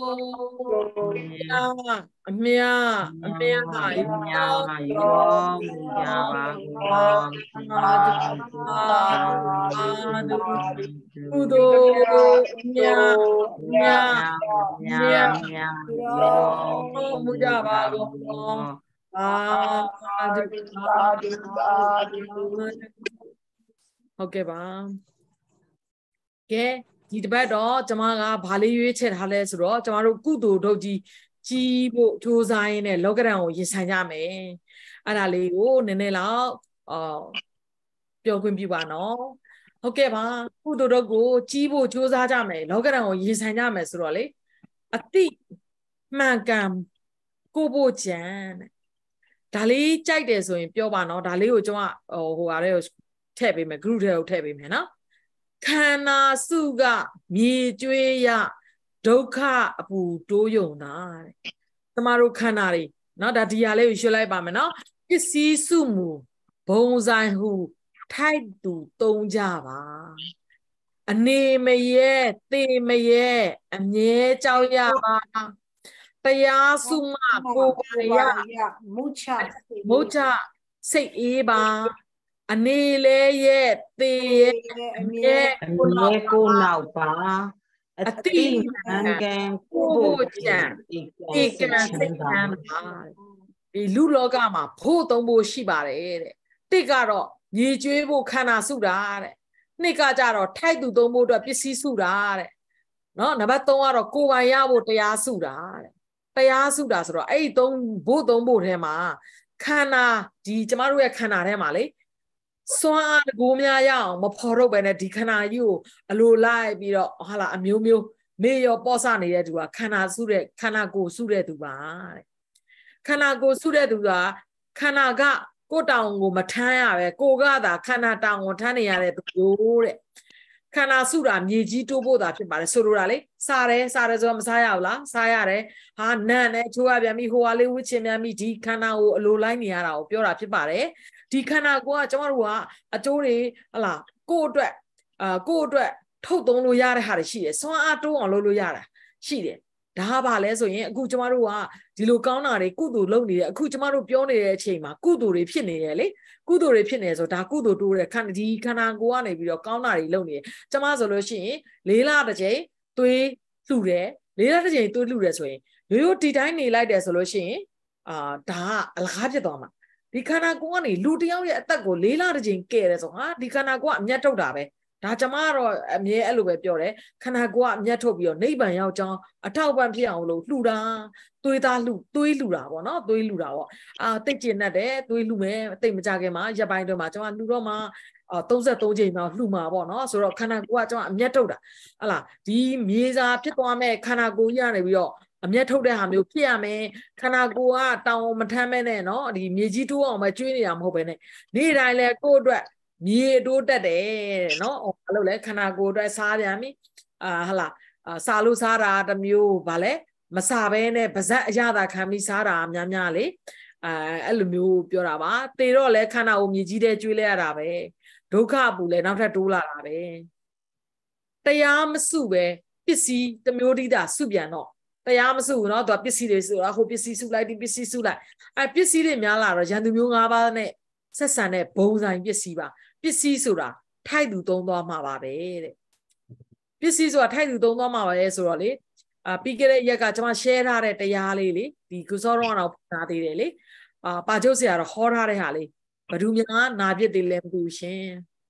အမြတ်အမြတ်အမြတ်ယောမူကြပါဘောသာဓုသာဓုကုသိုလ်အမြတ်အမြတ်အမြတ်အမြတ်ယောမူကြပါဘောသာဓုသာဓုသာဓုဟုတ်ကဲ့ပါကဲဒီတစ်ပတ်တော့ကျမကဘာလေးရွေးချယ်ထားလဲဆိုတော့ကျမတို့ကုသိုလ်ဒုတ်ကြီးကြီးဖို့ကြိုးစားရင်းနဲ့လောကဓာတ်ကိုရင်ဆိုင်ကြမယ်အဲ့ဒါလေးကိုနည်းနည်းလောက်အော်ပြောခွင့်ပြုပါနော်ဟုတ်ကဲ့ပါကုသိုလ်ဒုတ်ကိုကြီးဖို့ကြိုးစားကြမယ်လောကဓာတ်ကိုရင်ဆိုင်ကြမယ်ဆိုတော့လေအတိမှန်ကန်ကိုဖို့ကြံတဲ့ဒါလေးကြိုက်တယ်ဆိုရင်ပြောပါနော်ဒါလေးကိုကျမဟိုဟိုဟာလေးကိုထည့်ပေးမယ် group ထဲကိုထည့်ပေးမယ်နော်ခန္ဓာစုကမြေကျွေးရဒုက္ခအပူတိုးယုံတာတဲ့ကျမတို့ခန္ဓာတွေနော်ဒါဒီဟာလေးကိုရွှေ့လိုက်ပါမယ်နော်ပစ္စည်းစုမူဘုံဆိုင်ဟုထိုက်သူသုံးကြပါအနေမရဲသေမရဲအမြဲကြောက်ရပါတရားစုမကိုယ်ပါရမုချမုချစိတ်အေးပါအနေလဲရဲ့သေရဲ့အမြဲကိုနောက်ပါအတိအံကံကိုဖို့ကြံဧကံစိတ်ခံပါဒီလူလောကမှာဖို့သုံးဖို့ရှိပါတယ်တဲ့တစ်ကတော့ညီကျွေးဖို့ခန္ဓာစုတာတဲ့နှစ်ကကြတော့ထိုက်သူသုံးဖို့အတွက်ပစ္စည်းစုတာတဲ့နော်နံပါတ်သုံးကတော့ကိုယ်ပိုင်ရဖို့တရားစုတာတဲ့တရားစုတာဆိုတော့အဲ့ဒီသုံးဖို့သုံးဖို့ထဲမှာခန္ဓာဒီကျမတို့ရဲ့ခန္ဓာထဲမှာလေစွမ်းအားကိုများရအောင်မဖော်ထုတ်ပဲနဲ့ဒီခန္ဓာကြီးကိုအလိုလိုက်ပြီးတော့ဟာလာအမျိုးမျိုးမေရောပေါ့ဆနေတဲ့သူကခန္ဓာစုတဲ့ခန္ဓာကိုယ်စုတဲ့သူပါတဲ့ခန္ဓာကိုယ်စုတဲ့သူကခန္ဓာကကိုယ်တောင်ကိုမထမ်းရပဲကိုကသာခန္ဓာတောင်ကိုထမ်းနေရတဲ့သူမျိုးတဲ့ခန္ဓာစုတာမြေကြီးတိုးဖို့တာဖြစ်ပါတယ်ဆိုလိုတာလေစားတယ်စားတယ်ဆိုတော့မစားရဘူးလားစားရတယ်ဟာနန်နဲ့ချိုးရပြန်ပြီဟိုဟာလေးဝှချင်ပြန်ပြီဒီခန္ဓာကိုအလိုလိုက်နေရတာကိုပြောတာဖြစ်ပါတယ်ဒီခန္ဓာကိုယ်ကကျမတို့ကအကျိုးတွေဟလာကိုယ့်အတွက်အာကိုယ့်အတွက်ထုတ်သုံးလို့ရတဲ့ဟာတွေရှိတယ်စွမ်းအားတိုးအောင်လုပ်လို့ရတာရှိတယ်ဒါကဘာလဲဆိုရင်အခုကျမတို့ကဒီလိုကောင်းတာတွေကုသိုလ်လုပ်နေတယ်အခုကျမတို့ပြောနေတဲ့အချိန်မှာကုသိုလ်တွေဖြစ်နေတယ်လေကုသိုလ်တွေဖြစ်နေဆိုဒါကုသိုလ်တိုးတဲ့ခန္ဓာဒီခန္ဓာကိုယ်ကနေပြီးတော့ကောင်းတာတွေလုပ်နေတယ်ကျမဆိုလို့ရှိရင်လေးလတစ်ချိန်သွေးလှူတယ်လေးလတစ်ချိန်သွေးလှူတယ်ဆိုရင်ရိုးရိုးဒီတိုင်းနေလိုက်တယ်ဆိုလို့ရှိရင်အာဒါကအလကားဖြစ်သွားမှာဒီခန္ဓာကိုယ်ကနေလူတယောက်ရဲ့အသက်ကိုလေးလတစ်ချိန်ကဲတယ်ဆိုဟာဒီခန္ဓာကိုယ်ကအမျက်ထုတ်တာပဲဒါကျမကတော့အမြဲအဲ့လိုပဲပြောတယ်ခန္ဓာကိုယ်ကအမျက်ထုတ်ပြီးတော့နိဗ္ဗာန်ရောက်ကြောင်းအထောက်ပံ့ဖြစ်အောင်လို့လှူတာသွေးသားလှူသွေးလှူတာပေါ့နော်သွေးလှူတာပေါ့အာတိတ်ကျင်တတ်တယ်သွေးလှူမယ်တိတ်မကြခင်မှာရက်ပိုင်းတွင်မှာကျမလှူတော့မှအာသုံးဆက်သုံးချိန်တော့လှူမှာပေါ့နော်ဆိုတော့ခန္ဓာကိုယ်ကကျမအမျက်ထုတ်တာဟလာဒီမြေစာဖြစ်သွားမဲ့ခန္ဓာကိုယ်ကြီးကနေပြီးတော့အမျက်ထုတ်တဲ့ဟာမျိုးဖြစ်ရမယ်ခန္ဓာကိုယ်ကတောင်မထမ်းမဲနဲ့နော်ဒီမြေကြီးတိုးအောင်ပဲကျွေးနေတာမဟုတ်ပဲနဲ့နေ့တိုင်းလဲကိုယ့်အတွက်မြေတိုးတက်တယ်တဲ့နော်ဘာလို့လဲခန္ဓာကိုယ်အတွက်စားပြန်ပြီအာဟလာစားလို့စားတာတစ်မျိုးဗာလဲမစားဘဲနဲ့ပါဇက်အရသာခံပြီးစားတာများများလေအဲအဲ့လိုမျိုးပြောတာပါတေတော့လဲခန္ဓာကိုမြေကြီးတဲ့ကျွေးလဲရတာပဲဒုက္ခပူလဲနောက်ထပ်တိုးလာတာပဲတရားမစုပဲပစ္စည်းတစ်မျိုးတည်းသာစုပြန်တော့တရားမစုဘူးเนาะသူကပစ္စည်းတွေဆိုတာဟိုပစ္စည်းစုလိုက်ဒီပစ္စည်းစုလိုက်အဲပစ္စည်းတွေများလာတော့ရန်သူမျိုး၅ပါးနဲ့ဆက်ဆံတဲ့ဘုံဆိုင်ပစ္စည်းပါပစ္စည်းဆိုတာထိုက်သူသုံးသွားမှာပါပဲတဲ့ပစ္စည်းဆိုတာထိုက်သူသုံးသွားမှာပါပဲဆိုတော့လေအာပြီးခဲ့တဲ့ရက်ကကျွန်မ share ထားတဲ့တရားလေးလေဒီကုစောတော့တော့နားသေးတယ်လေအာပါကျုပ်ဆရာတော့ဟောထားတဲ့ဟာလေးဘဒုများနာပြစ်သေးလဲမသိဘူးရှင်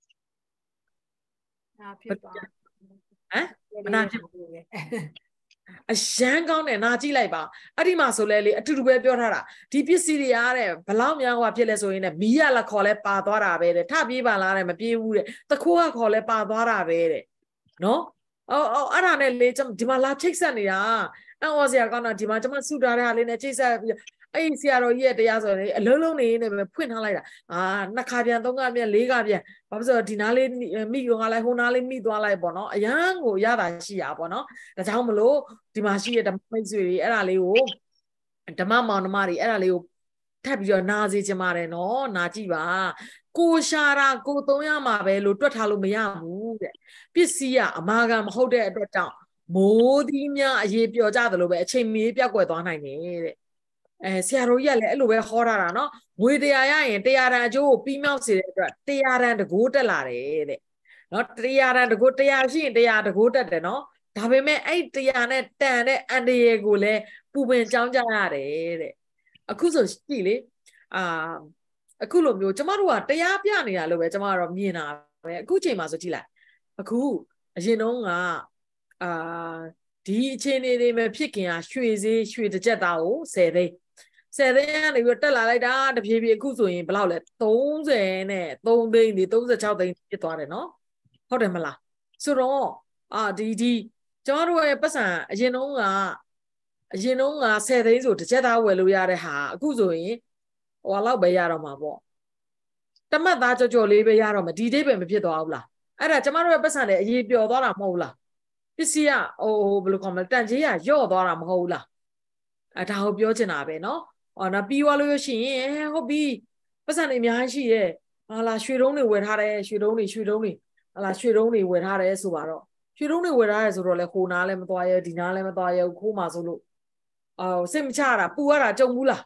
နာဖြစ်ပါဟမ်မနာဖြစ်ဘူးအရန်ကောင်းတယ်နာကြည့်လိုက်ပါအဲ့ဒီမှာဆိုလဲလေအတူတူပဲပြောထားတာဒီပစ္စည်းတွေအားတဲ့ဘလောက်များဟွာဖြစ်လဲဆိုရင်လည်းမီးရလက်ခေါ်လဲပါသွားတာပဲတဲ့ထပြေးပါလားတဲ့မပြေးဘူးတဲ့တခိုးကခေါ်လဲပါသွားတာပဲတဲ့နော်အော်အော်အဲ့ဒါနဲ့လေဒီမှာလာချိတ်ဆက်နေတာအော်ဆရာကောင်းတာဒီမှာကျွန်မစုထားတဲ့ဟာလေးနဲ့ချိတ်ဆက်ပြီးအဲ့ဒီဆရာတော်ကြီးရဲ့တရားဆိုရင်အလုံးလုံးနေနေပဲဖွင့်ထားလိုက်တာအာနှစ်ခါပြန်သုံးခါပြန်လေးခါပြန်ဘာဖြစ်လို့ဒီနားလေးမိရောငါလိုက်ဟိုနားလေးမိသွားလိုက်ပေါ့နော်အရန်ကိုရတာရှိရပေါ့နော်ဒါကြောင့်မလို့ဒီမှာရှိတဲ့ဓမ္မမိတ်ဆွေတွေအဲ့ဒါလေးကိုဓမ္မမောင်နှမတွေအဲ့ဒါလေးကိုထပ်ပြီးတော့နာစေချင်ပါတယ်နော်နာကြည့်ပါကိုရှာတာကိုသုံးရမှာပဲလို့တွက်ထားလို့မရဘူးတဲ့ပစ္စည်းကအမာခံမဟုတ်တဲ့အတွက်ကြောင့်မိုးသီးများအရေးပြောကြသလိုပဲအချိန်မီပြောက်ကွယ်သွားနိုင်တယ်တဲ့အဲဆရာတို့ကြီးကလည်းအဲ့လိုပဲဟောထားတာနော်ငွေတရားရရင်တရားတန်အကျိုးကိုပြီးမြောက်စေတဲ့အတွက်တရားတန်တကိုးတက်လာတယ်တဲ့နော်တရားတန်တကိုးတရားရှိရင်တရားတကိုးတက်တယ်နော်ဒါပေမဲ့အဲ့တရားနဲ့တန်တဲ့အန္တရာယ်ကိုလည်းပူပင်ကြောင်းကြရတယ်တဲ့အခုဆိုကြည့်လေအာအခုလိုမျိုးကျမတို့ကတရားပြနေတာလို့ပဲကျမတို့မြင်တာပဲအခုချိန်မှာဆိုကြည့်လိုက်အခုအရင်တုန်းကအာဒီအခြေအနေတွေမဖြစ်ခင်ကရွှေဈေးရွှေတစ်ကြက်သားကိုဆယ်သိန်းဆယ်သိန်းကနေပြီးတက်လာလိုက်တာတဖြည်းဖြည်းအခုဆိုရင်ဘယ်လောက်လဲသုံးဆယ်နဲ့သုံးသိန်းဒီသုံးဆယ်ခြောက်သိန်းဖြစ်သွားတယ်နော်ဟုတ်တယ်မလားဆိုတော့အာဒီဒီကျမတို့ရဲ့ပတ်စံအရင်တုန်းကအရင်တုန်းကဆယ်သိန်းဆိုတစ်ချက်သားဝယ်လို့ရတဲ့ဟာအခုဆိုရင်ဟိုလောက်ပဲရတော့မှာပေါ့တမတ်သားကြော်ကြော်လေးပဲရတော့မှာဒီဒိတ်ပဲမဖြစ်သွားဘူးလားအဲ့ဒါကျမတို့ရဲ့ပတ်စံလည်းအရေးပျော်သွားတာမဟုတ်လားပစ္စည်းကဟိုဘယ်လိုခေါ်မလဲတန်ကြီးကယော့သွားတာမဟုတ်ဘူးလားအဲဒါကိုပြောချင်တာပဲနော်ဟောနော်ပြီးသွားလို့ရရှိရင်ဟုတ်ပြီပတ်စံတွေအများကြီးရှိရဲ့ဟာလာရွှေတုံးတွေဝယ်ထားတယ်ရွှေတုံးတွေရွှေတုံးတွေဟာလာရွှေတုံးတွေဝယ်ထားတယ်ဆိုပါတော့ရွှေတုံးတွေဝယ်ထားတယ်ဆိုတော့လေဟိုနားလည်းမသွားရဲဒီနားလည်းမသွားရဲခိုးမှဆိုလို့အော်စိတ်မချတာပူရတာကြုံဘူးလား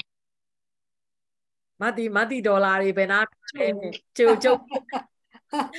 မတီမတီဒေါ်လာတွေဘယ်နာကျုံကျုံ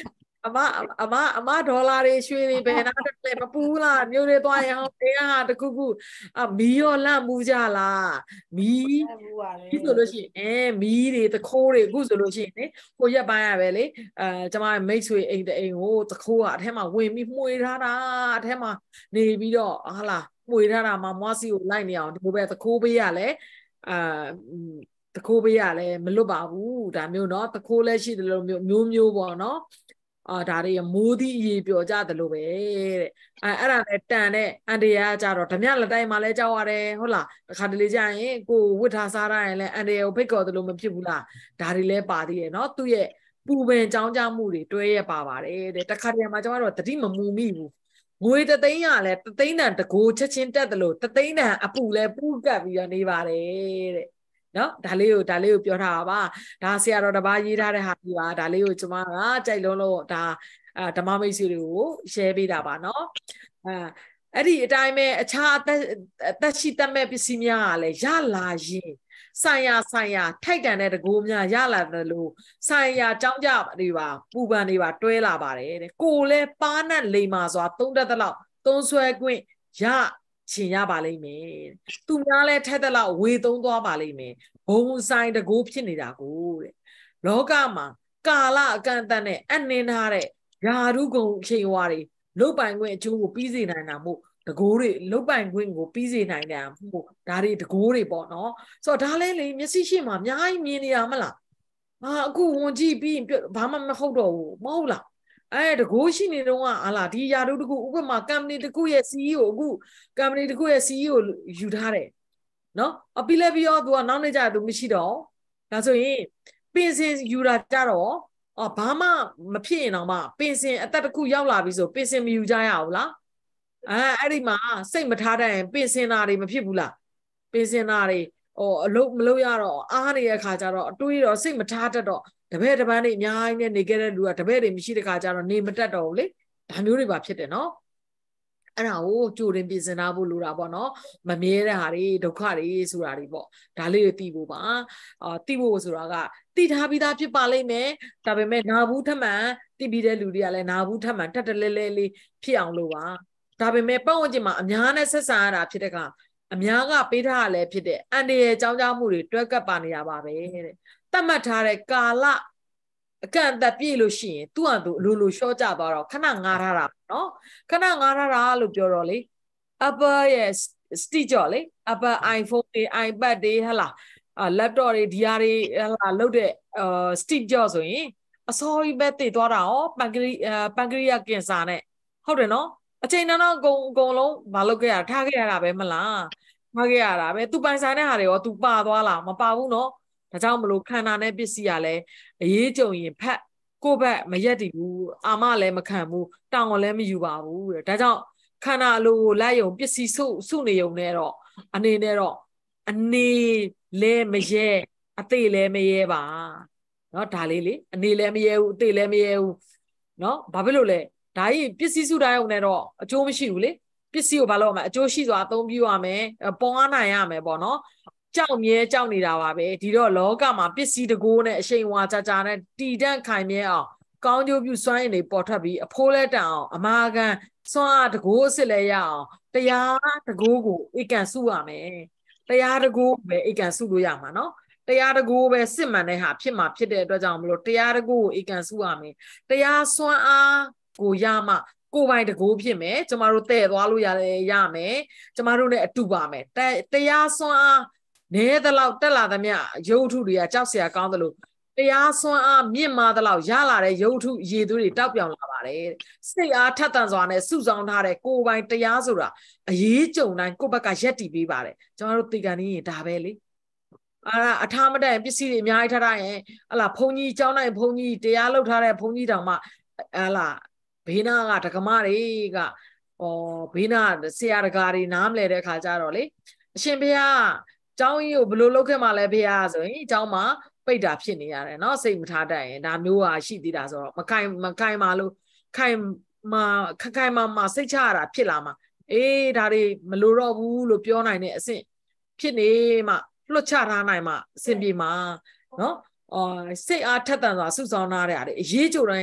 အမအမအမဒေါ်လာတွေရွှေတွေဘယ်နာတက်လဲမပူလားမြို့တွေသွားရင်ဟောတင်းဟာတခုခုအမီးရောလန့်မှုကြလားမီးဒီဆိုလို့ရှိရင်အဲမီးတွေတခိုးတွေအခုဆိုလို့ရှိရင်လေကိုရက်ပိုင်းရပဲလေအဲကျမမိတ်ဆွေအိမ်တအိမ်ကိုတခိုးကအထက်မှာဝင်ပြီးမှွေထားတာအထက်မှာနေပြီးတော့ဟာလားမှွေထားတာမှမွားစီကိုလိုက်နေအောင်ဒီလိုပဲတခိုးပေးရလဲအာတခိုးပေးရလဲမလွတ်ပါဘူးဒါမျိုးเนาะတခိုးလဲရှိတယ်လို့မျိုးမျိုးမျိုးပေါ့เนาะအာဒါတွေမိုးသီးရေပျော်ကြတယ်လို့ပဲတဲ့အဲအဲ့ဒါနဲ့တန်တဲ့အန်တရာကြတော့ဓမြလက်တိုင်းမှာလဲကြောက်ရတယ်ဟုတ်လားတစ်ခါတလေကြာရင်ကိုဝစ်ထားစားရရင်လဲအန်တရာကိုဖိတ်ခေါ်တယ်လို့မဖြစ်ဘူးလားဒါတွေလဲပါသေးရဲ့เนาะသူ့ရဲ့ပူပင်ကြောင်းကြမှုတွေတွဲရပါပါတယ်တဲ့တစ်ခါတည်းမှာကျွန်တော်တို့တတိမမူမိဘူးငွေတသိန်းရလဲတသိန်းတန်တကိုချက်ချင်းတက်တယ်လို့တသိန်းတန်အပူလဲပူကပ်ပြီးတော့နေပါတယ်တဲ့နော်ဒါလေးကိုဒါလေးကိုပြောထားတာပါဒါဆရာတော်တစ်ပါးရေးထားတဲ့ဟာကြီးပါဒါလေးကိုကျွန်မကကြိုက်လုံးလို့ဒါအာဓမ္မမိတ်ဆွေတွေကို share ပေးတာပါနော်အဲအဲ့ဒီအတိုင်းပဲအခြားအသက်အသက်ရှိတတ်မဲ့ပစ္စည်းများကလည်းရလာရင်ဆိုင်ရာဆိုင်ရာထိုက်တန်တဲ့တကူများရလာတယ်လို့ဆိုင်ရာကြောင်းကြတွေပါပူပန်တွေပါတွဲလာပါတယ်တဲ့ကိုလည်းပါးနဲ့လိမ်မာစွာသုံးတတ်တဲ့လောက်သုံးဆွဲခွင့်ရချင်ရပါလိမ့်မယ်သူများလဲထက်တဲ့လောက်ဝေသုံးသွားပါလိမ့်မယ်ဘုံဆိုင်တကူဖြစ်နေတာကိုတဲ့လောကမှာကာလအကန့်အသတ်နဲ့အနှင်းထားတဲ့ဓာတုဂုံအချိန်ဝါတွေလုတ်ပိုင်ခွင့်အကျိုးကိုပြီးစေနိုင်တာမို့တကိုးတွေလုတ်ပိုင်ခွင့်ကိုပြီးစေနိုင်တာမို့ဒါတွေတကိုးတွေပေါ့နော်ဆိုတော့ဒါလဲလေမျက်စိရှိမှအများကြီးမြင်နေရမလားဟာအခုဝန်ကြည့်ပြီးဘာမှမဟုတ်တော့ဘူးမဟုတ်လားအဲတကိုးရှိနေတော့ဟာလာဒီယာတို့တကူဥပမာ company တကူရဲ့ စီ အီ အို အခု company တကူရဲ့ စီ အီ အို ယူထားတယ်နော်အပိလဲပြီးတော့သူကနောက်နေကြသူမရှိတော့ဒါဆိုရင်ပင်စင်ယူတာကြတော့အော်ဘာမှမဖြစ်ရင်တော့မှပင်စင်အသက်တစ်ခုရောက်လာပြီဆိုပင်စင်မယူကြရဘူးလားအဲအဲ့ဒီမှာစိတ်မထားတတ်ရင်ပင်စင်တာတွေမဖြစ်ဘူးလားပင်စင်တာတွေဟိုအလုပ်မလုပ်ရတော့အားနေတဲ့ခါကျတော့အတွေးတော့စိတ်မထားတတ်တော့တပည့်တပန်းတွေအများကြီးနဲ့နေခဲ့တဲ့လူကတပည့်တွေမရှိတဲ့ခါကျတော့နေမတတ်တော့ဘူးလေဒါမျိုးတွေပါဖြစ်တယ်နော်အဲ့ဒါကိုကြိုတင်ပြင်ဆင်ထားဖို့လိုတာပေါ့နော်မမြဲတဲ့ဟာတွေဒုက္ခတွေဆိုတာတွေပေါ့ဒါလေးတွေသိဖို့ပါအာသိဖို့ဆိုတာကသိထားပြီးသားဖြစ်ပါလိမ့်မယ်ဒါပေမဲ့နာဘူးထမှန်သိပြီးတဲ့လူတွေကလည်းနာဘူးထမှန်တက်တလဲလဲလေးဖြစ်အောင်လို့ပါဒါပေမဲ့ပတ်ဝန်းကျင်မှာအများနဲ့ဆက်ဆံရတာဖြစ်တဲ့ကအများကပေးထားရလဲဖြစ်တဲ့အန်တရာယ်ကြောင်းကြောင်းမှုတွေတွဲကပ်ပါနေရပါပဲတဲ့တတ်မှတ်ထားတဲ့ကာလအကန့်အသတ်ပြည့်လို့ရှိရင်သူ့ဟာသူအလိုလိုရှော့ကျသွားတော့ခဏငားထားတာနော်ခဏငားထားတာလို့ပြောတော့လေ Apple ရဲ့ Stitch ကြော်လေ Apple iPhone တွေ iPad တွေဟလာအာ laptop တွေဒီဟာတွေဟလာလုတ်တဲ့အာ Stitch ကြော်ဆိုရင်အစောကြီးပဲတည်သွားတာဟောပန်ကရီပန်ကရီယာကင်ဆာနဲ့ဟုတ်တယ်နော်အချိန်တော့အကုန်အကုန်လုံးမလုပ်ခဲ့ရထားခဲ့ရတာပဲမလားထားခဲ့ရတာပဲသူပိုင်ဆိုင်တဲ့ဟာတွေရောသူပါသွားလားမပါဘူးနော်ဒါကြောင့်မလို့ခန္ဓာနဲ့ပစ္စည်းကလည်းအရေးကြုံရင်ဖက်ကိုယ့်ဘက်မရက်တည်ဘူးအာမလည်းမခံဘူးတောင်းလည်းမယူပါဘူးတဲ့ဒါကြောင့်ခန္ဓာအလိုကိုလိုက်ယုံပစ္စည်းစုစုနေယုံနဲ့တော့အနေနဲ့တော့အနေလဲမရဲအသေးလဲမရဲပါเนาะဒါလေးလေအနေလဲမရဲဘူးအသေးလဲမရဲဘူးเนาะဘာဖြစ်လို့လဲဒါကြီးပစ္စည်းစုတိုင်းုံနဲ့တော့အကျိုးမရှိဘူးလေပစ္စည်းကိုဘာလို့ရမလဲအကျိုးရှိစွာအသုံးပြုရမယ်ပေါ်အားနိုင်ရမယ်ပေါ့เนาะကြောက်မြဲကြောက်နေတာပါပဲဒီတော့လောကမှာပစ္စည်းတကိုးနဲ့အရှိန်ဝါကြကြနဲ့တည်တံ့ခိုင်မြဲအောင်ကောင်းကျိုးပြုစွမ်းရည်တွေပေါ်ထွက်ပြီးအဖိုးလဲတန်အောင်အမာခံစွမ်းအားတကိုးအစ်စ်လဲရအောင်တရားတကိုးကိုဧကန်စုရမယ်တရားတကိုးပဲဧကန်စုလို့ရမှာနော်တရားတကိုးပဲစစ်မှန်တဲ့ဟာဖြစ်မှာဖြစ်တဲ့အတွက်ကြောင့်မလို့တရားတကိုးကိုဧကန်စုရမယ်တရားစွမ်းအားကိုရမှကိုယ်ပိုင်တကိုးဖြစ်မယ်ကျမတို့တဲ့သွားလို့ရတယ်ရမယ်ကျမတို့ ਨੇ အတူပါမယ်တရားစွမ်းအားနဲတဲ့လောက်တက်လာသမျှရုပ်ထုတွေကကြောက်စရာကောင်းတယ်လို့တရားစွမ်းအားမြင့်မာတဲ့လောက်ရလာတဲ့ရုပ်ထုရေသွေးတွေတောက်ပြောင်လာပါတယ်စိတ်အားထက်သန်စွာနဲ့စုဆောင်ထားတဲ့ကိုယ်ပိုင်တရားဆိုတာအရေးကြုံတိုင်းကိုယ့်ဘက်ကရက်တည်ပေးပါတယ်ကျွန်တော်တို့တေကန်နေရင်ဒါပဲလေအာအထားမတန်ပစ္စည်းတွေအများကြီးထားထားရင်ဟလာဘုံကြီးကျောင်းတိုင်းဘုံကြီးတရားလောက်ထားတဲ့ဘုံကြီးတောင်မှဟလာဘေးနာကဒကမတွေကဩဘေးနာဆရာတကာတွေနားမလဲတဲ့ခါကျတော့လေအရှင်ဘုရားကျောင်းကြီးကိုဘယ်လိုလုပ်ခဲ့မှလဲဖေဟာဆိုရင်ကျောင်းမှာပိတ်တာဖြစ်နေရတယ်เนาะစိတ်မထားတတ်ရင်ဒါမျိုးဟာရှိသေးတာဆိုတော့မခိုင်မခိုင်ပါလို့ခိုင်မှာခခိုင်မှာမှာစိတ်ချရတာဖြစ်လာမှာအေးဒါတွေမလိုတော့ဘူးလို့ပြောနိုင်တဲ့အဆင့်ဖြစ်နေမှလွတ်ချထားနိုင်မှအဆင်ပြေမှာเนาะအော်စိတ်အားထက်သန်စွာစုဆောင်းထားတဲ့အရေးကြိုတိုင်း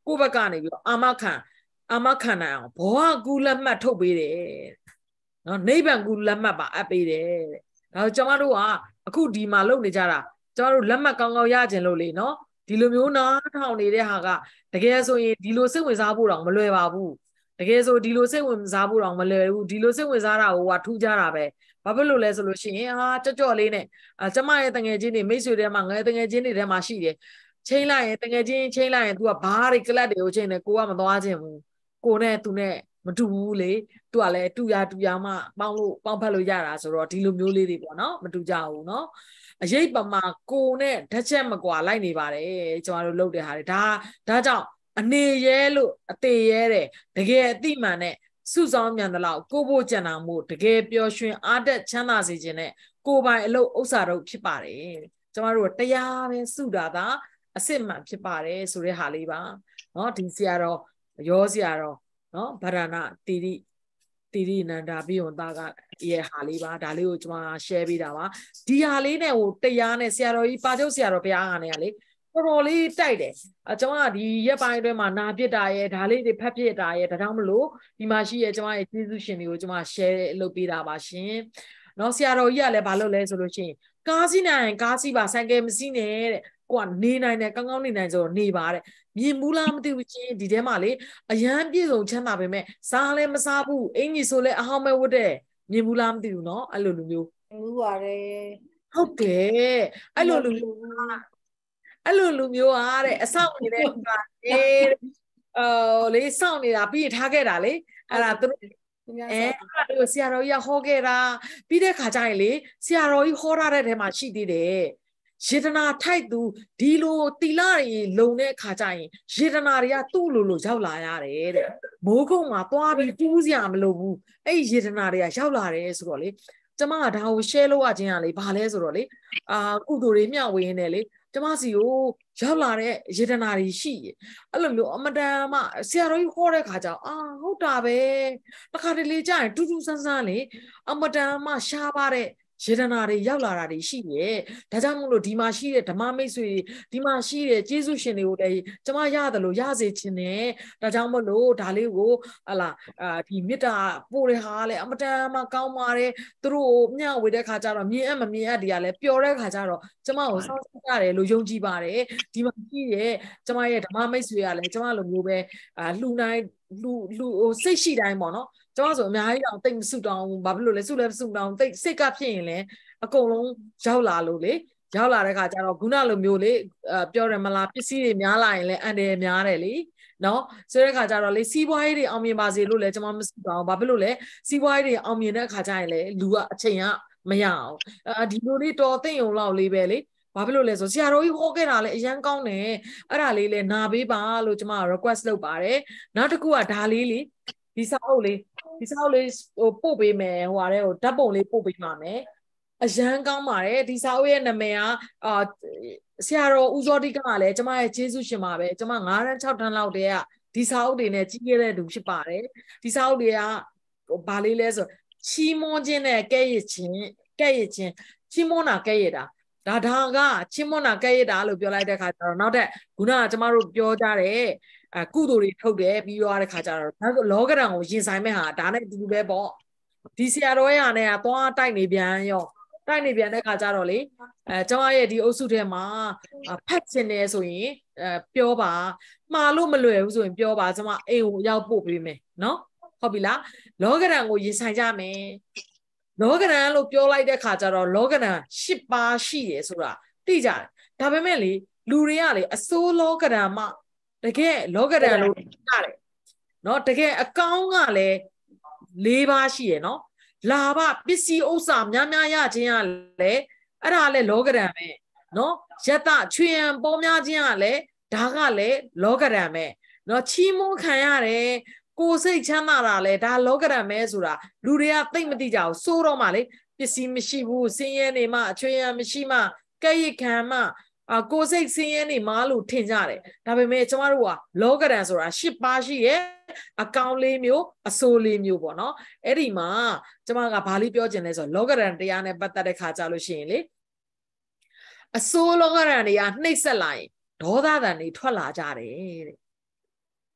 ကိုယ့်ဘက်ကနေပြီးတော့အာမခံအာမခံနိုင်အောင်ဘောကကူလက်မှတ်ထုတ်ပေးတယ်နော်နိဗ္ဗာန်ကူလက်မှတ်ပါအပ်ပေးတယ်တဲ့ဒါကျွန်တော်တို့ကအခုဒီမှာလုပ်နေကြတာကျွန်တော်တို့လက်မှတ်ကောင်းကောင်းရခြင်းလို့လေနော်ဒီလိုမျိုးနားထောင်နေတဲ့ဟာကတကယ်ဆိုရင်ဒီလိုစိတ်ဝင်စားဖို့တော့မလွယ်ပါဘူးတကယ်ဆိုဒီလိုစိတ်ဝင်စားဖို့တော့မလွယ်ဘူးဒီလိုစိတ်ဝင်စားတာကိုကထူးခြားတာပဲဘာဖြစ်လို့လဲဆိုလို့ရှိရင်ဟာကြော့ကြော့လေးနဲ့အကျမရဲ့တငယ်ချင်းတွေမိတ်ဆွေတွေမှာငယ်တငယ်ချင်းတွေထဲမှာရှိတယ်ချိန်လိုက်ရင်တကယ်ချင်းချိန်လိုက်ရင် तू ကဘားတွေကလပ်တွေကိုချိန်နေကိုကမသွားခြင်းဘူးကိုနဲ့ तू နဲ့မတူဘူးလေ तू ကလည်းတူရတူရမှပေါင်းလို့ပေါင်းဖက်လို့ရတာဆိုတော့ဒီလိုမျိုးလေးတွေပေါ့နော်မတူကြဘူးနော်အရေးပမာကိုနဲ့ဓာတ်ချက်မကွာလိုက်နေပါတယ်ကျွန်တော်တို့လုပ်တဲ့ဟာတွေဒါဒါကြောင့်အနေရဲလို့အသေးရဲတယ်တကယ်အတိမှန်နဲ့စုဆောင်မြန်တဲ့လောက်ကိုဖို့ကြံတာမို့တကယ်ပျော်ရွှင်အားတက်ချမ်းသာစေခြင်းနဲ့ကိုပိုင်အလုပ်ဥစ္စာတို့ဖြစ်ပါတယ်ကျွန်တော်တို့တရားပဲစုတာသာအစစ်မှန်ဖြစ်ပါတယ်ဆိုတဲ့ဟာလေးပါเนาะဒီဆရာတော်ရောဆရာတော်เนาะဗရဏတိရိတိရိနန္ဒာပြီးဝန်သားကရဲ့ဟာလေးပါဒါလေးကိုကျွန်မ share ပေးတာပါဒီဟာလေးနဲ့ဟိုတရားနဲ့ဆရာတော်ကြီးပါချုပ်ဆရာတော်ဘုရားကနေကလေတော်တော်လေးတိုက်တယ်အကျွန်မဒီရက်ပိုင်းအတွင်းမှာနာပြစ်တာရဲ့ဒါလေးတွေဖက်ပြစ်တာရဲ့ဒါကြောင့်မလို့ဒီမှာရှိရဲ့ကျွန်မရဲ့ကျေးဇူးရှင်တွေကိုကျွန်မ share လုပ်ပေးတာပါရှင်เนาะဆရာတော်ကြီးကလည်းဘာလုပ်လဲဆိုလို့ရှိရင်ကားစီးနိုင်ကားစီးပါဆိုင်ကယ်မစီးနဲ့တဲ့ကိုကနေနိုင်တယ်ကောင်းကောင်းနေနိုင်ဆိုတော့နေပါတဲ့မြင်ဘူးလားမသိဘူးချင်းဒီထဲမှာလေအရန်ပြည့်စုံချမ်းသာပေမဲ့စားလည်းမစားဘူးအင်ကြီးဆိုလည်းအဟောင်းပဲဝတ်တဲ့မြင်ဘူးလားမသိဘူးเนาะအဲ့လိုလူမျိုးဘူးပါတယ်ဟုတ်တယ်အဲ့လိုလူမျိုးအဲ့လိုလူမျိုးအားတဲ့အဆောင်နေတဲ့ကတဲ့အော်လေစောင့်နေတာပြီးထားခဲ့တာလေအဲ့ဒါသူတို့အဲအဲ့ဒါဆရာတော်ကြီးကဟောခဲ့တာပြီးတဲ့ခါကျရင်လေဆရာတော်ကြီးဟောထားတဲ့ထဲမှာရှိသေးတယ်ယေတနာထိုက်သူဒီလိုတီလာတွေလုံတဲ့ခါကျရင်ယေတနာတွေကသူ့လိုလိုရောက်လာရတယ်တဲ့မိုးကုတ်မှာသွားပြီးတူးစရာမလိုဘူးအဲ့ယေတနာတွေကရောက်လာတယ်ဆိုတော့လေကျမကဒါကို share လုပ်ရခြင်းကလေဘာလဲဆိုတော့လေအာကုသိုလ်တွေမျှဝေရင်းနဲ့လေကျမစီကိုရောက်လာတဲ့ယေတနာတွေရှိရအဲ့လိုမျိုးအမတန်မှဆရာတော်ကြီးဟောတဲ့ခါကျတော့အာဟုတ်တာပဲတစ်ခါတလေကြာရင်တူးတူးဆန်းဆန်းလေအမတန်မှရှားပါတဲ့ယေတနာတွေရောက်လာတာတွေရှိရဲ့ဒါကြောင့်မို့လို့ဒီမှာရှိတဲ့ဓမ္မမိတ်ဆွေဒီမှာရှိတဲ့ကျေးဇူးရှင်တွေကိုလည်းကျမရတယ်လို့ရစေခြင်းနဲ့ဒါကြောင့်မို့လို့ဒါလေးကိုဟလာအာဒီမေတ္တာပို့တဲ့ဟာလည်းအမတန်မှကောင်းပါတယ်သူတို့မျှဝေတဲ့ခါကျတော့မြင်အပ်မမြင်အပ်တွေကလည်းပျော်တဲ့ခါကျတော့ကျမကိုစောင့်ကြရတယ်လို့ယုံကြည်ပါတယ်ဒီမှာရှိတဲ့ကျမရဲ့ဓမ္မမိတ်ဆွေကလည်းကျမလိုမျိုးပဲအာလှူနိုင်လူလူဟိုစိတ်ရှိတိုင်းပေါ့နော်ကျွန်တော်ဆိုအများကြီးတော့တိတ်မစုတောင်းဘာဖြစ်လို့လဲစုလဲစုတောင်းတိတ်စိတ်ကဖြစ်ရင်လည်းအကုန်လုံးရောက်လာလို့လေရောက်လာတဲ့ခါကျတော့ခုနလိုမျိုးလေပြောတယ်မလားပစ္စည်းတွေများလာရင်လည်းအန်တယ်များတယ်လေနော်ဆိုတဲ့ခါကျတော့လေစီးပွားရေးတွေအောင်မြင်ပါစေလို့လည်းကျွန်မမစုတောင်းဘာဖြစ်လို့လဲစီးပွားရေးတွေအောင်မြင်တဲ့ခါကျရင်လည်းလူကအချိန်ကမရအောင်အဲဒီလိုလေးတော်သိမ့်ုံလောက်လေးပဲလေဘာဖြစ်လို့လဲဆိုဆရာတော်ကြီးဟောခဲ့တာလည်းအရန်ကောင်းတယ်အဲ့ဒါလေးလည်းနာပေးပါလို့ကျွန်မ request လုပ်ပါတယ်နောက်တစ်ခုကဒါလေးလေဒီစာအုပ်လေးဒီစာအုပ်လေးဟိုပို့ပေးမယ်ဟိုဟာတဲ့ဟိုဓာတ်ပုံလေးပို့ပေးပါမယ်အရန်ကောင်းပါတယ်ဒီစာအုပ်ရဲ့နာမည်ကအာဆရာတော်ဦးဇောတိကလည်းကျွန်မရဲ့ကျေးဇူးရှင်ပါပဲကျွန်မ၅တန်း၆တန်းလောက်တည်းကဒီစာအုပ်တွေနဲ့ကြီးခဲ့တဲ့သူဖြစ်ပါတယ်ဒီစာအုပ်တွေကဘာလေးလဲဆိုချီးမွမ်းခြင်းနဲ့ကဲ့ရဲ့ခြင်းကဲ့ရဲ့ခြင်းချီးမွမ်းတာကဲ့ရဲ့တာဒါဒါကချီးမွမ်းတာကဲ့ရဲ့တာလို့ပြောလိုက်တဲ့ခါကျတော့နောက်တဲ့ခုနကကျွန်မတို့ပြောကြတဲ့အဲကုသိုလ်တွေထုတ်တယ်ပြီးသွားတဲ့ခါကျတော့ဒါလောကဓာတ်ကိုရင်ဆိုင်မဲ့ဟာဒါနဲ့အတူတူပဲပေါ့ဒီဆရာတော်ရဲ့ဟာနဲ့ကသွားတိုက်နေပြန်ရောတိုက်နေပြန်တဲ့ခါကျတော့လေအဲကျွန်မရဲ့ဒီအုပ်စုထဲမှာဖတ်ချင်တယ်ဆိုရင်အဲပြောပါမှားလို့မလွယ်ဘူးဆိုရင်ပြောပါကျွန်မအိမ်ကိုရောက်ပို့ပေးမယ်နော်ဟုတ်ပြီလားလောကဓာတ်ကိုရင်ဆိုင်ကြမယ်လောကဓာတ်လို့ပြောလိုက်တဲ့ခါကျတော့လောကဓာတ်ရှစ်ပါးရှိတယ်ဆိုတာသိကြတယ်ဒါပေမဲ့လေလူတွေကလေအစိုးလောကဓာတ်မှတကယ်လောကဓာတ်လို့ရတယ်နော်တကယ်အကောင်းကလည်းလေးပါးရှိရယ်နော်လာဘပစ္စည်းဥစ္စာများများရခြင်းကလည်းအဲ့ဒါလည်းလောကဓာတ်ပဲနော်ယတချွေရန်ပေါ်များခြင်းကလည်းဒါကလည်းလောကဓာတ်ပဲနော်ချီးမွမ်းခံရတယ်ကိုယ်စိတ်ချမ်းသာတာလဲဒါလောကဓာတ်ပဲဆိုတာလူတွေကသိမသိကြဘူးစိုးတော့မှလေပစ္စည်းမရှိဘူးစင်းရဲနေမှအချွေရန်မရှိမှကဲ့ရခံမှအာကိုယ်စိတ်ဆင်းရဲနေမှလို့ထင်ကြတယ်ဒါပေမဲ့ကျမတို့ကလောကဓာတ်ဆိုတာရှစ်ပါးရှိရဲ့အကောင်လေးမျိုးအစိုးလေးမျိုးပေါ့နော်အဲ့ဒီမှာကျမကဘာလေးပြောချင်လဲဆိုတော့လောကဓာတ်တရားနဲ့ပတ်သက်တဲ့ခါကြလို့ရှိရင်လေအစိုးလောကဓာတ်တွေကနှိပ်စက်လာရင်ဒေါသတန်တွေထွက်လာကြတယ်တဲ့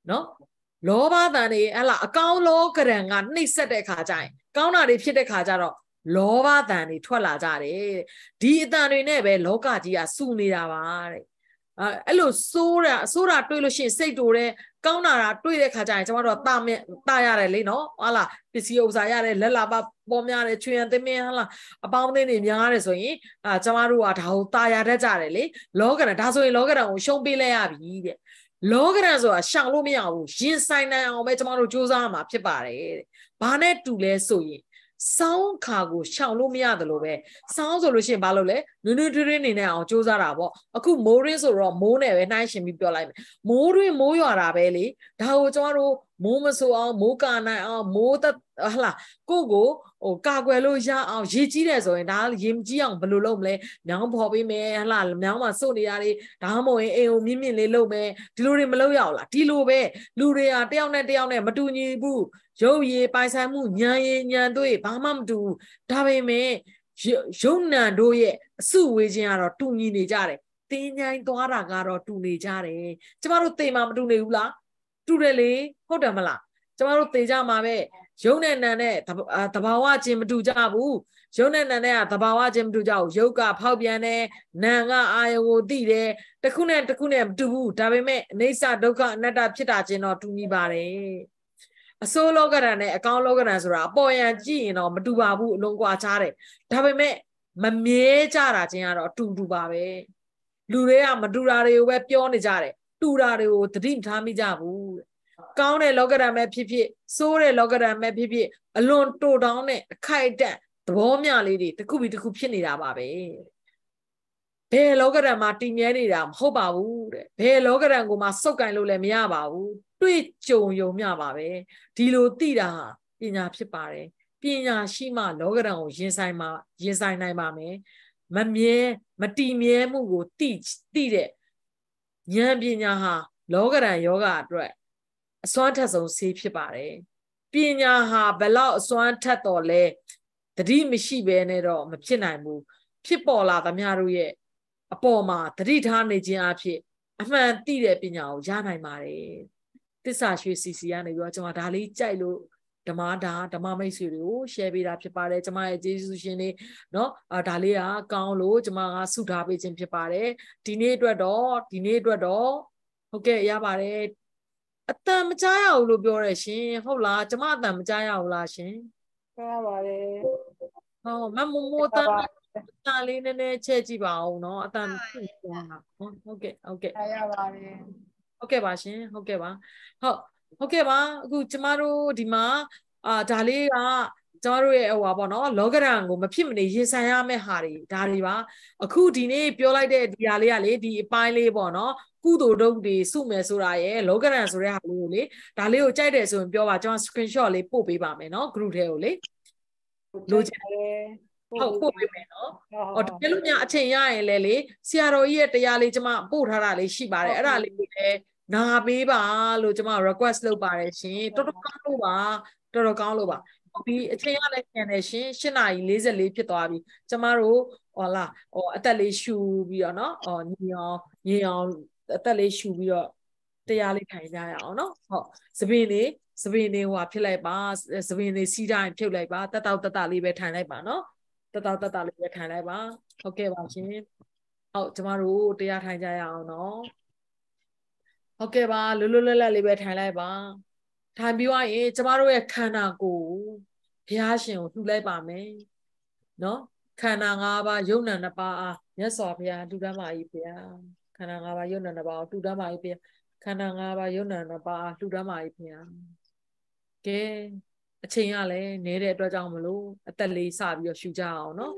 เนาะလောဘတန်နေဟလာအကောင်းလောကရံကနှိပ်စက်တဲ့ခါကျရင်ကောင်းတာတွေဖြစ်တဲ့ခါကျတော့လောဘတန်တွေထွက်လာကြတယ်ဒီအတန်တွေနဲ့ပဲလောကကြီးကစုနေတာပါတဲ့အဲအဲ့လိုစိုးတာစိုးတာတွေးလို့ရှိရင်စိတ်တူတယ်ကောင်းတာတွေးတဲ့ခါကျရင်ကျမတို့ကတာမြတာရတယ်လေနော်ဟာလားပစ္စည်းဥစ္စာရတယ်လက်လာပါပေါ်များတယ်ချွေရန်သိမင်းဟာလားအပေါင်းအသင်းတွေများတယ်ဆိုရင်အာကျမတို့ကဒါကိုတာရတတ်ကြတယ်လေလောကရန်ဒါဆိုရင်လောကရန်ကိုရှုံးပေးလိုက်ရပြီတဲ့လောကရန်ဆိုတာရှောင်လို့မရဘူးရင်ဆိုင်နိုင်အောင်ပဲကျမတို့စူးစမ်းရမှာဖြစ်ပါတယ်တဲ့ဘာနဲ့တူလဲဆိုရင်စောင်းခါကိုရှောင်လို့မရတယ်လို့ပဲစောင်းဆိုလို့ရှိရင်ဘာလို့လဲနွန်းနွန်းထွေးထွေးနေနေအောင်စူးစမ်းတာပေါ့အခုမိုးရင်းဆိုတော့မိုးနဲ့ပဲနှိုင်းရှင်ပြီးပြောလိုက်မယ်မိုးတွင်မိုးရွာတာပဲလေဒါကိုကျမတို့မိုးမဆိုအောင်မိုးကာနိုင်အောင်မိုးသက်ဟလာကိုကိုဟိုကာကွယ်လို့ရအောင်ရေကြီးတယ်ဆိုရင်ဒါရေမကြီးအောင်ဘယ်လိုလုပ်မလဲမြောင်းဖော်ပေးမယ်ဟလာမြောင်းမှာစုတ်နေရတွေဒါမှမဟုတ်ရင်အိမ်ကိုမြင့်မြင့်လေးလုပ်မယ်ဒီလိုတွေမလုပ်ရအောင်လားဒီလိုပဲလူတွေကတယောက်နဲ့တယောက်နဲ့မတူညီဘူးရုပ်ရည်ပိုင်ဆိုင်မှုဉာဏ်ရည်ဉာဏ်တွေဘာမှမတူဘူးဒါပေမဲ့ရုပ်နံတို့ရဲ့အစုဝေးခြင်းကတော့တူညီနေကြတယ်တင်းញိုင်းသွားတာကတော့တူနေကြတယ်ကျမတို့သိမှမတူနေဘူးလားတူတယ်လေဟုတ်တယ်မလားကျမတို့သိကြမှာပဲရုပ်နဲ့နံနဲ့သဘာဝချင်းမတူကြဘူးရုပ်နဲ့နံနဲ့ကသဘာဝချင်းမတူကြဘူးရုပ်ကဖောက်ပြန်တယ်နံကအာယုကိုသိတယ်တစ်ခုနဲ့တစ်ခုနဲ့မတူဘူးဒါပေမဲ့အိဋ္ဌဒုက္ခအနတ္တဖြစ်တာချင်းတော့တူညီပါတယ်အစိုးလောကရန်နဲ့အကောင်းလောကရန်ဆိုတာအပေါ်ယံကြည့်ရင်တော့မတူပါဘူးအလုံးကွာခြားတယ်ဒါပေမဲ့မမြဲကြတာချင်းကတော့အတူတူပါပဲလူတွေကမတူတာတွေကိုပဲပြောနေကြတယ်တူတာတွေကိုသတိမထားမိကြဘူးကောင်းတဲ့လောကရန်ပဲဖြစ်ဖြစ်ဆိုးတဲ့လောကရန်ပဲဖြစ်ဖြစ်အလွန်တိုတောင်းတဲ့အခိုက်အတန့်သဘောမျှလေးတွေတစ်ခုပြီးတစ်ခုဖြစ်နေတာပါပဲဘယ်လောကရန်မှာတည်မြဲနေတာမဟုတ်ပါဘူးတဲ့ဘယ်လောကရန်ကိုမှစုပ်ကင်လို့လည်းမရပါဘူးတွေ့ကြုံယုံမျှပါပဲဒီလိုသိတာဟာပညာဖြစ်ပါတယ်ပညာရှိမှလောကရန်ကိုရင်ဆိုင်မှာရင်ဆိုင်နိုင်ပါမယ်မမြဲမတည်မြဲမှုကိုသိသိတဲ့ဉာဏ်ပညာဟာလောကရန်ယောဂအတွက်အစွမ်းထက်ဆုံးဆေးဖြစ်ပါတယ်ပညာဟာဘယ်လောက်အစွမ်းထက်တော်လဲတတိမရှိဘဲနဲ့တော့မဖြစ်နိုင်ဘူးဖြစ်ပေါ်လာသမျှတို့ရဲ့အပေါ်မှာတတိထားနေခြင်းအဖြစ်အမှန်သိတဲ့ပညာကိုရနိုင်ပါတယ်သစ္စာရွှေစီစီကနေပြီးတော့ကျွန်တော်ဒါလေးကြိုက်လို့ဓမ္မဒါဓမ္မမိတ်ဆွေတွေကို share ပေးတာဖြစ်ပါတယ်ကျွန်မရဲ့ကျေးဇူးရှင်တွေเนาะအာဒါလေးကကောင်းလို့ကျွန်မကဆုထားပေးခြင်းဖြစ်ပါတယ်ဒီနေ့အတွက်တော့ဒီနေ့အတွက်တော့ဟုတ်ကဲ့ရပါတယ်အတန်မကြားရဘူးလို့ပြောရရှင်ဟုတ်လားကျွန်မအတန်မကြားရဘူးလားရှင်ကြားပါတယ်ဟောမမမိုးတန်တန်လေးနည်းနည်းချက်ကြည့်ပါဦးเนาะအတန်ဖြစ်သွားတာဟုတ်ကဲ့ဟုတ်ကဲ့ကြားရပါတယ်ဟုတ်ကဲ့ပါရှင်ဟုတ်ကဲ့ပါဟုတ်ဟုတ်ကဲ့ပါအခုကျမတို့ဒီမှာအာဒါလေးကကျမတို့ရဲ့ဟိုပါပေါ့နော်လောကရန်ကိုမဖြစ်မနေရင်ဆိုင်ရမယ့်ဟာတွေဒါတွေပါအခုဒီနေ့ပြောလိုက်တဲ့ဒီဟာလေးကလေဒီအပိုင်းလေးပေါ့နော်ကုသိုလ်ဒုက္ခတွေစုမယ်ဆိုတာရဲ့လောကရန်ဆိုတဲ့ဟာလေးကိုလေဒါလေးကိုကြိုက်တယ်ဆိုရင်ပြောပါကျွန်တော် screenshot လေးပို့ပေးပါမယ်နော် group ထဲကိုလေလိုချင်တယ်ဟုတ်ပို့ပေးမယ်နော်ဟောတကယ်လို့ညအချိန်ရရင်လေလေဆရာတော်ကြီးရဲ့တရားလေးကျမပို့ထားတာလေးရှိပါတယ်အဲ့ဒါလေးကိုလည်းနာပေးပါလို့ကျမ request လုပ်ပါတယ်ရှင်တော်တော်ကောင်းလို့ပါတော်တော်ကောင်းလို့ပါဒီအချိန်ရလည်းပြန်တယ်ရှင်၈နာရီ၄၄ဖြစ်သွားပြီကျမတို့ဟောလာဟောအသက်လေးရှူပြီးတော့နော်ဟောညီအောင်ညီအောင်အသက်လေးရှူပြီးတော့တရားလေးထိုင်ကြရအောင်နော်ဟုတ်သပင်လေးသပင်လေးဟိုဖြစ်လိုက်ပါသပင်လေးစီးတိုင်းဖြုတ်လိုက်ပါတက်တောက်တက်တာလေးပဲထိုင်လိုက်ပါနော်တက်တောက်တက်တာလေးပဲထိုင်လိုက်ပါဟုတ်ကဲ့ပါရှင်ဟုတ်ကျမတို့တရားထိုင်ကြရအောင်နော်ဟုတ်ကဲ့ပါလွတ်လွတ်လပ်လပ်လေးပဲထိုင်လိုက်ပါထိုင်ပြီးသွားရင်ကျမတို့ရဲ့ခန္ဓာကိုယ်ဘုရားရှင်ကိုလှူလိုက်ပါမယ်နော်ခန္ဓာ၅ပါးယုံနာနှစ်ပါးအားမြတ်စွာဘုရားလှူတမ်းပါ၏ဘုရားခန္ဓာ၅ပါးယုံနာနှစ်ပါးကိုလှူတမ်းပါ၏ဘုရားခန္ဓာ၅ပါးယုံနာနှစ်ပါးအားလှူတမ်းပါ၏ဘုရားကဲအချိန်ကလည်းနေတဲ့အတွက်ကြောင့်မလို့အသက်လေးစပြီးတော့ရှူကြအောင်နော်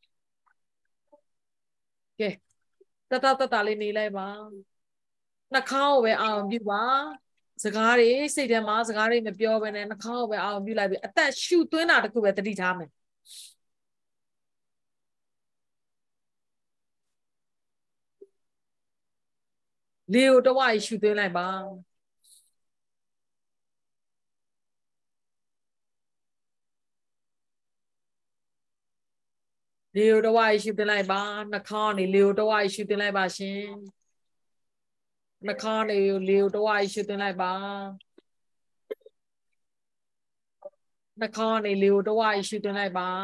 ကဲတတတတလေးနေလိုက်ပါနှာခေါင်းကိုပဲအောင်ပြုပါစကားတွေစိတ်ထဲမှာစကားတွေမပြောဘဲနဲ့နှာခေါင်းကိုပဲအောင်ပြုလိုက်ပြီးအသက်ရှူသွင်းတာတခုပဲတတိထားမယ်လေကိုတဝါရှူသွင်းလိုက်ပါလေကိုတဝါရှူသွင်းလိုက်ပါနှာခေါင်းကနေလေကိုတဝါရှူသွင်းလိုက်ပါရှင်နှခါနေလေကိုတော့ရှူတင်လိုက်ပါနှခါနေလေကိုတော့ရှူတင်လိုက်ပါ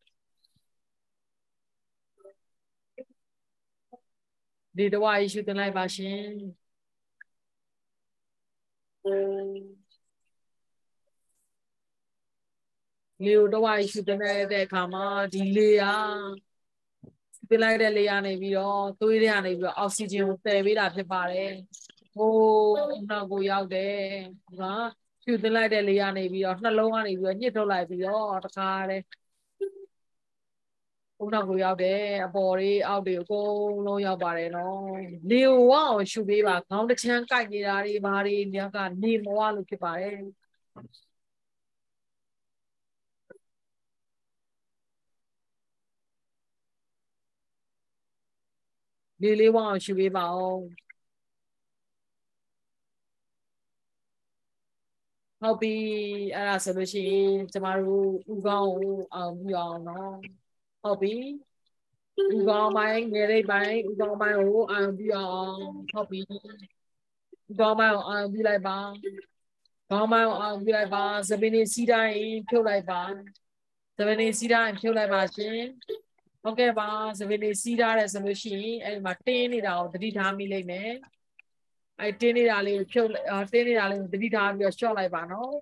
ဒီတော့ရှူတင်လိုက်ပါရှင်လေကိုတော့ရှူတင်တဲ့အခါမှာဒီလေကတင်လိုက်တဲ့လေကနေပြီးတော့သွေးတွေကနေပြီးတော့အောက်ဆီဂျင်ကိုတည်ပေးတာဖြစ်ပါတယ်ဟိုးနောက်ကိုရောက်တယ်နော်ဖြူတင်လိုက်တဲ့လေကနေပြီးတော့နှလုံးကနေပြီးတော့ညှစ်ထုတ်လိုက်ပြီးတော့တခါတည်းဦးနောက်ကိုရောက်တယ်အပေါ်လေးအောက်တွေအကုန်လုံးရောက်ပါတယ်နော်လေကိုဝအောင်ရှူပေးပါခေါင်းတစ်ချမ်းကိုက်နေတာတွေဘာတွေညကနေမဝလို့ဖြစ်ပါတယ်လေလေးဝအောင်ရှူပေးပါအောင်ဟုတ်ပြီအဲ့ဒါဆိုလို့ရှိရင်ကျမတို့ဥကောင်းကိုအောင်ပြအောင်နော်ဟုတ်ပြီဥကောင်းပိုင်းငယ်လေးပိုင်းဥကောင်းပိုင်းကိုအောင်ပြအောင်ဟုတ်ပြီဥကောင်းပိုင်းကိုအောင်ပြလိုက်ပါခေါင်းပိုင်းကိုအောင်ပြလိုက်ပါသပင်းလေးစီးတိုင်းဖြုတ်လိုက်ပါသပင်းလေးစီးတိုင်းဖြုတ်လိုက်ပါရှင်ဟုတ်ကဲ့ပါသပင်းလေးစီးထားတယ်ဆိုလို့ရှိရင်အဲ့ဒီမှာတင်းနေတာကိုသတိထားမိလိမ့်မယ်အဲတင်းနေတာလေးကိုဖြုတ်တင်းနေတာလေးကိုသတိထားပြီးတော့ရှော့လိုက်ပါနော်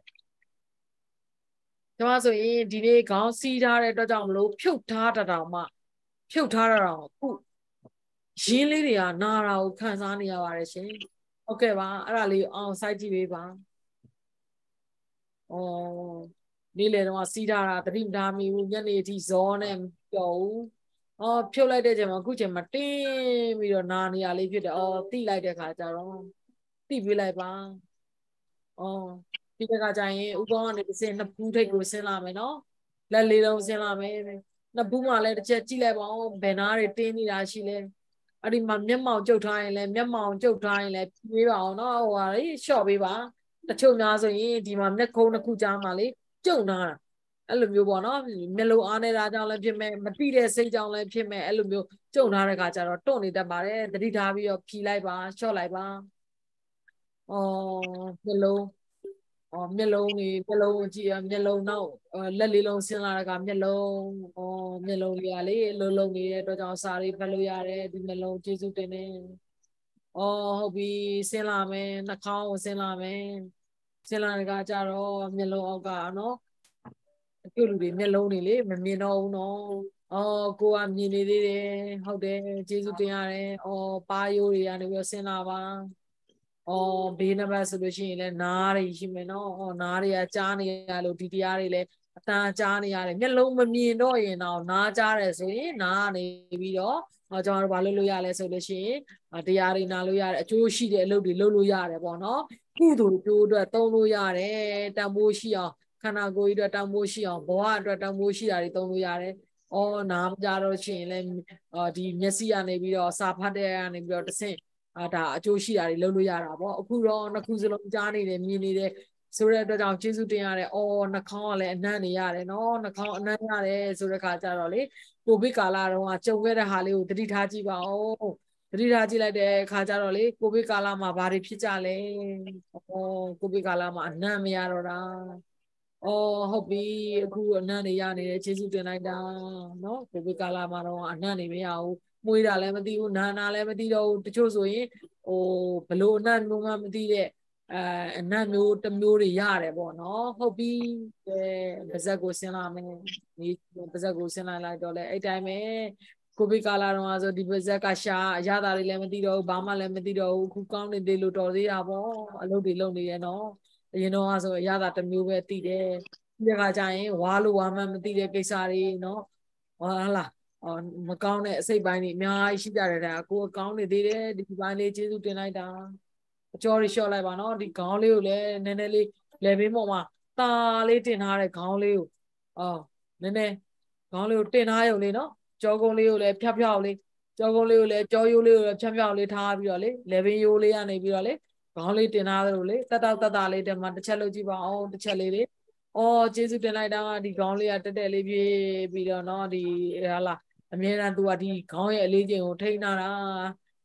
ကျွန်မဆိုရင်ဒီနေ့ခေါင်းစီးထားတဲ့အတွက်ကြောင့်မလို့ဖြုတ်ထားတာတောင်မှဖြုတ်ထားတာတောင်ခုရင်းလေးတွေကနာတာကိုခံစားနေရပါတယ်ရှင်ဟုတ်ကဲ့ပါအဲ့ဒါလေးအောင်စိုက်ကြည့်ပေးပါဩနေ့လေတော့စီးထားတာသတိမထားမိဘူးညနေအထိဇောနဲ့မပြောဘူးအော်ဖြုတ်လိုက်တဲ့ချိန်မှာအခုချိန်မှာတင်းပြီးတော့နာနေရလေးဖြစ်တယ်အော်တိလိုက်တဲ့ခါကျတော့တိပေးလိုက်ပါအော်ဒီကကြရင်ဥကောင်းကနေတစ်စင်းနှစ်ဖူးထိတ်ကိုဆင်းလာမယ်နော်လက်လေးလုံးဆင်းလာမယ်နှစ်ဖူးမှလည်းတစ်ချက်ကြည့်လိုက်ပါဦးဘယ်နာတွေတင်းနေတာရှိလဲအဲ့ဒီမှာမျက်မှောင်ကျုပ်ထားရင်လည်းမျက်မှောင်ကျုပ်ထားရင်လည်းပြေးပါအောင်နော်ဟိုဟာလေရှော့ပေးပါတချို့များဆိုရင်ဒီမှာမျက်ခုံးတစ်ခုကြားမှာလေကျုံနာတာအဲ့လိုမျိုးပေါ့နော်မျက်လုံးအားနေတာကြောင့်လည်းဖြစ်မဲ့မတိတဲ့စိတ်ကြောင့်လည်းဖြစ်မဲ့အဲ့လိုမျိုးကျုံထားတဲ့ခါကျတော့တွန့်နေတတ်ပါတယ်သတိထားပြီးတော့ဖြီလိုက်ပါရှော့လိုက်ပါအော်မျက်လုံးအော်မျက်လုံးကြီးမျက်လုံးကြည့်ရမျက်လုံးနောက်လက်လေးလုံးဆင်းလာတဲ့ကမျက်လုံးအော်မျက်လုံးလေးကလေလုံးလုံးနေတဲ့အတွက်ကြောင့်စာလေးဖတ်လို့ရတယ်ဒီမျက်လုံးကျေးဇူးတင်နေအော်ဟုတ်ပြီဆင်းလာမယ်နှာခေါင်းကိုဆင်းလာမယ်ဆင်းလာတဲ့ကကြတော့မျက်လုံးအောက်ကနော်အကျိုးလူတွေမျက်လုံးတွေလေမမြင်တော့ဘူးနော်အော်ကိုကမြင်နေသေးတယ်ဟုတ်တယ်ကျေးဇူးတင်ရတယ်အော်ပါယိုးတွေကနေပြီးဆင်းလာပါအော်ဘေးနံပါတ်ဆိုလို့ရှိရင်လည်းနားတွေရှိမယ်နော်အော်နားတွေကကြားနေရလို့ဒီတရားတွေလည်းအတန်ကြားနေရတယ်မျက်လုံးမမြင်တော့ရင်တော့နားကြားတယ်ဆိုရင်နားနေပြီးတော့ဟောကျွန်တော်တို့ဘာလုပ်လို့ရလဲဆိုလို့ရှိရင်တရားတွေနားလို့ရတယ်အကျိုးရှိတဲ့အလုပ်တွေလုပ်လို့ရတယ်ပေါ့နော်ကုသိုလ်ကျိုးအတွက်သုံးလို့ရတယ်တန်ဖိုးရှိအောင်ခန္ဓာကိုယ်ကြီးအတွက်တန်ဖိုးရှိအောင်ဘဝအတွက်တန်ဖိုးရှိတာတွေသုံးလို့ရတယ်အော်နားမကြတော့ရှိရင်လည်းဒီမျက်စိကနေပြီးတော့စာဖတ်တဲ့ကနေပြီးတော့တဆင့်အာဒါအကျိုးရှိတာတွေလုပ်လို့ရတာပေါ့အခုတော့နှစ်ခုစလုံးကြားနေတယ်မြင်နေတယ်ဆိုတဲ့အတွက်ကြောင့်ကျေးဇူးတင်ရတယ်အော်နှာခေါင်းကလည်းအနံ့နေရတယ်နော်နှာခေါင်းအနံ့ရတယ်ဆိုတဲ့ခါကျတော့လေကိုဗစ်ကာလတုန်းကကြုံခဲ့တဲ့ဟာလေးကိုသတိထားကြည့်ပါဦးသတိထားကြည့်လိုက်တဲ့ခါကျတော့လေကိုဗစ်ကာလမှာဘာတွေဖြစ်ကြလဲအော်ကိုဗစ်ကာလမှာအနံ့မရတော့တာအော်ဟုတ်ပြီအခုအနံ့နေရနေတယ်ကျေးဇူးတင်လိုက်တာနော်ကိုဗစ်ကာလမှာတော့အနံ့နေမရဘူးမွေးတာလည်းမသိဘူးနာနာလည်းမသိတော့ဘူးတချို့ဆိုရင်ဟိုဘလို့အနံ့မျိုးမှမသိတဲ့အဲအနံ့မျိုးတစ်မျိုးတွေရတယ်ပေါ့နော်ဟုတ်ပြီအဲပါဇက်ကိုဆင်းလာမယ်ဒီပါဇက်ကိုဆင်းလာလိုက်တော့လေအဲ့တိုင်းပဲကိုဗစ်ကာလတော့ဆိုဒီပါဇက်ကရှာအရသာတွေလည်းမသိတော့ဘူးဘာမှလည်းမသိတော့ဘူးအခုကောင်းနေသေးလို့တော်သေးတာပေါ့အလုပ်တွေလုပ်နေရနော်အရင်တော့ဆိုအရသာတစ်မျိုးပဲသိတယ်ဒီခါကျရင်ဝါလို့ဝါမှမသိတဲ့ကိစ္စတွေနော်ဟုတ်လားအော်မကောင်းတဲ့အစိတ်ပိုင်းတွေအများကြီးရှိကြတယ်ဒါကိုအကောင်းနေသေးတယ်ဒီပိုင်းလေးကျေးဇူးတင်လိုက်တာအကျော်တွေလျှော့လိုက်ပါနော်ဒီခေါင်းလေးကိုလည်းနည်းနည်းလေးလေဘေးပေါ်မှာတာလေးတင်ထားတဲ့ခေါင်းလေးကိုအော်နည်းနည်းခေါင်းလေးကိုတင်ထားရုံလေးနော်ကြောကုန်းလေးကိုလည်းဖြောက်ဖြောက်လေးကြောကုန်းလေးကိုလည်းကြောရိုးလေးကိုလည်းဖြောက်ဖြောက်လေးထားပြီးတော့လေလေဘေးရိုးလေးကနေပြီးတော့လေခေါင်းလေးတင်ထားသလိုလေတက်တောက်တက်တာလေးတည်းမှာတစ်ချက်လုပ်ကြည့်ပါအောင်တစ်ချက်လေးလေးအော်ကျေးဇူးတင်လိုက်တာဒီခေါင်းလေးကတက်တက်လေးပြေးပြီးတော့နော်ဒီဟာလာအမြဲတမ်းသူကဒီခေါင်းရဲ့အလေးချိန်ကိုထိန်းထားတာ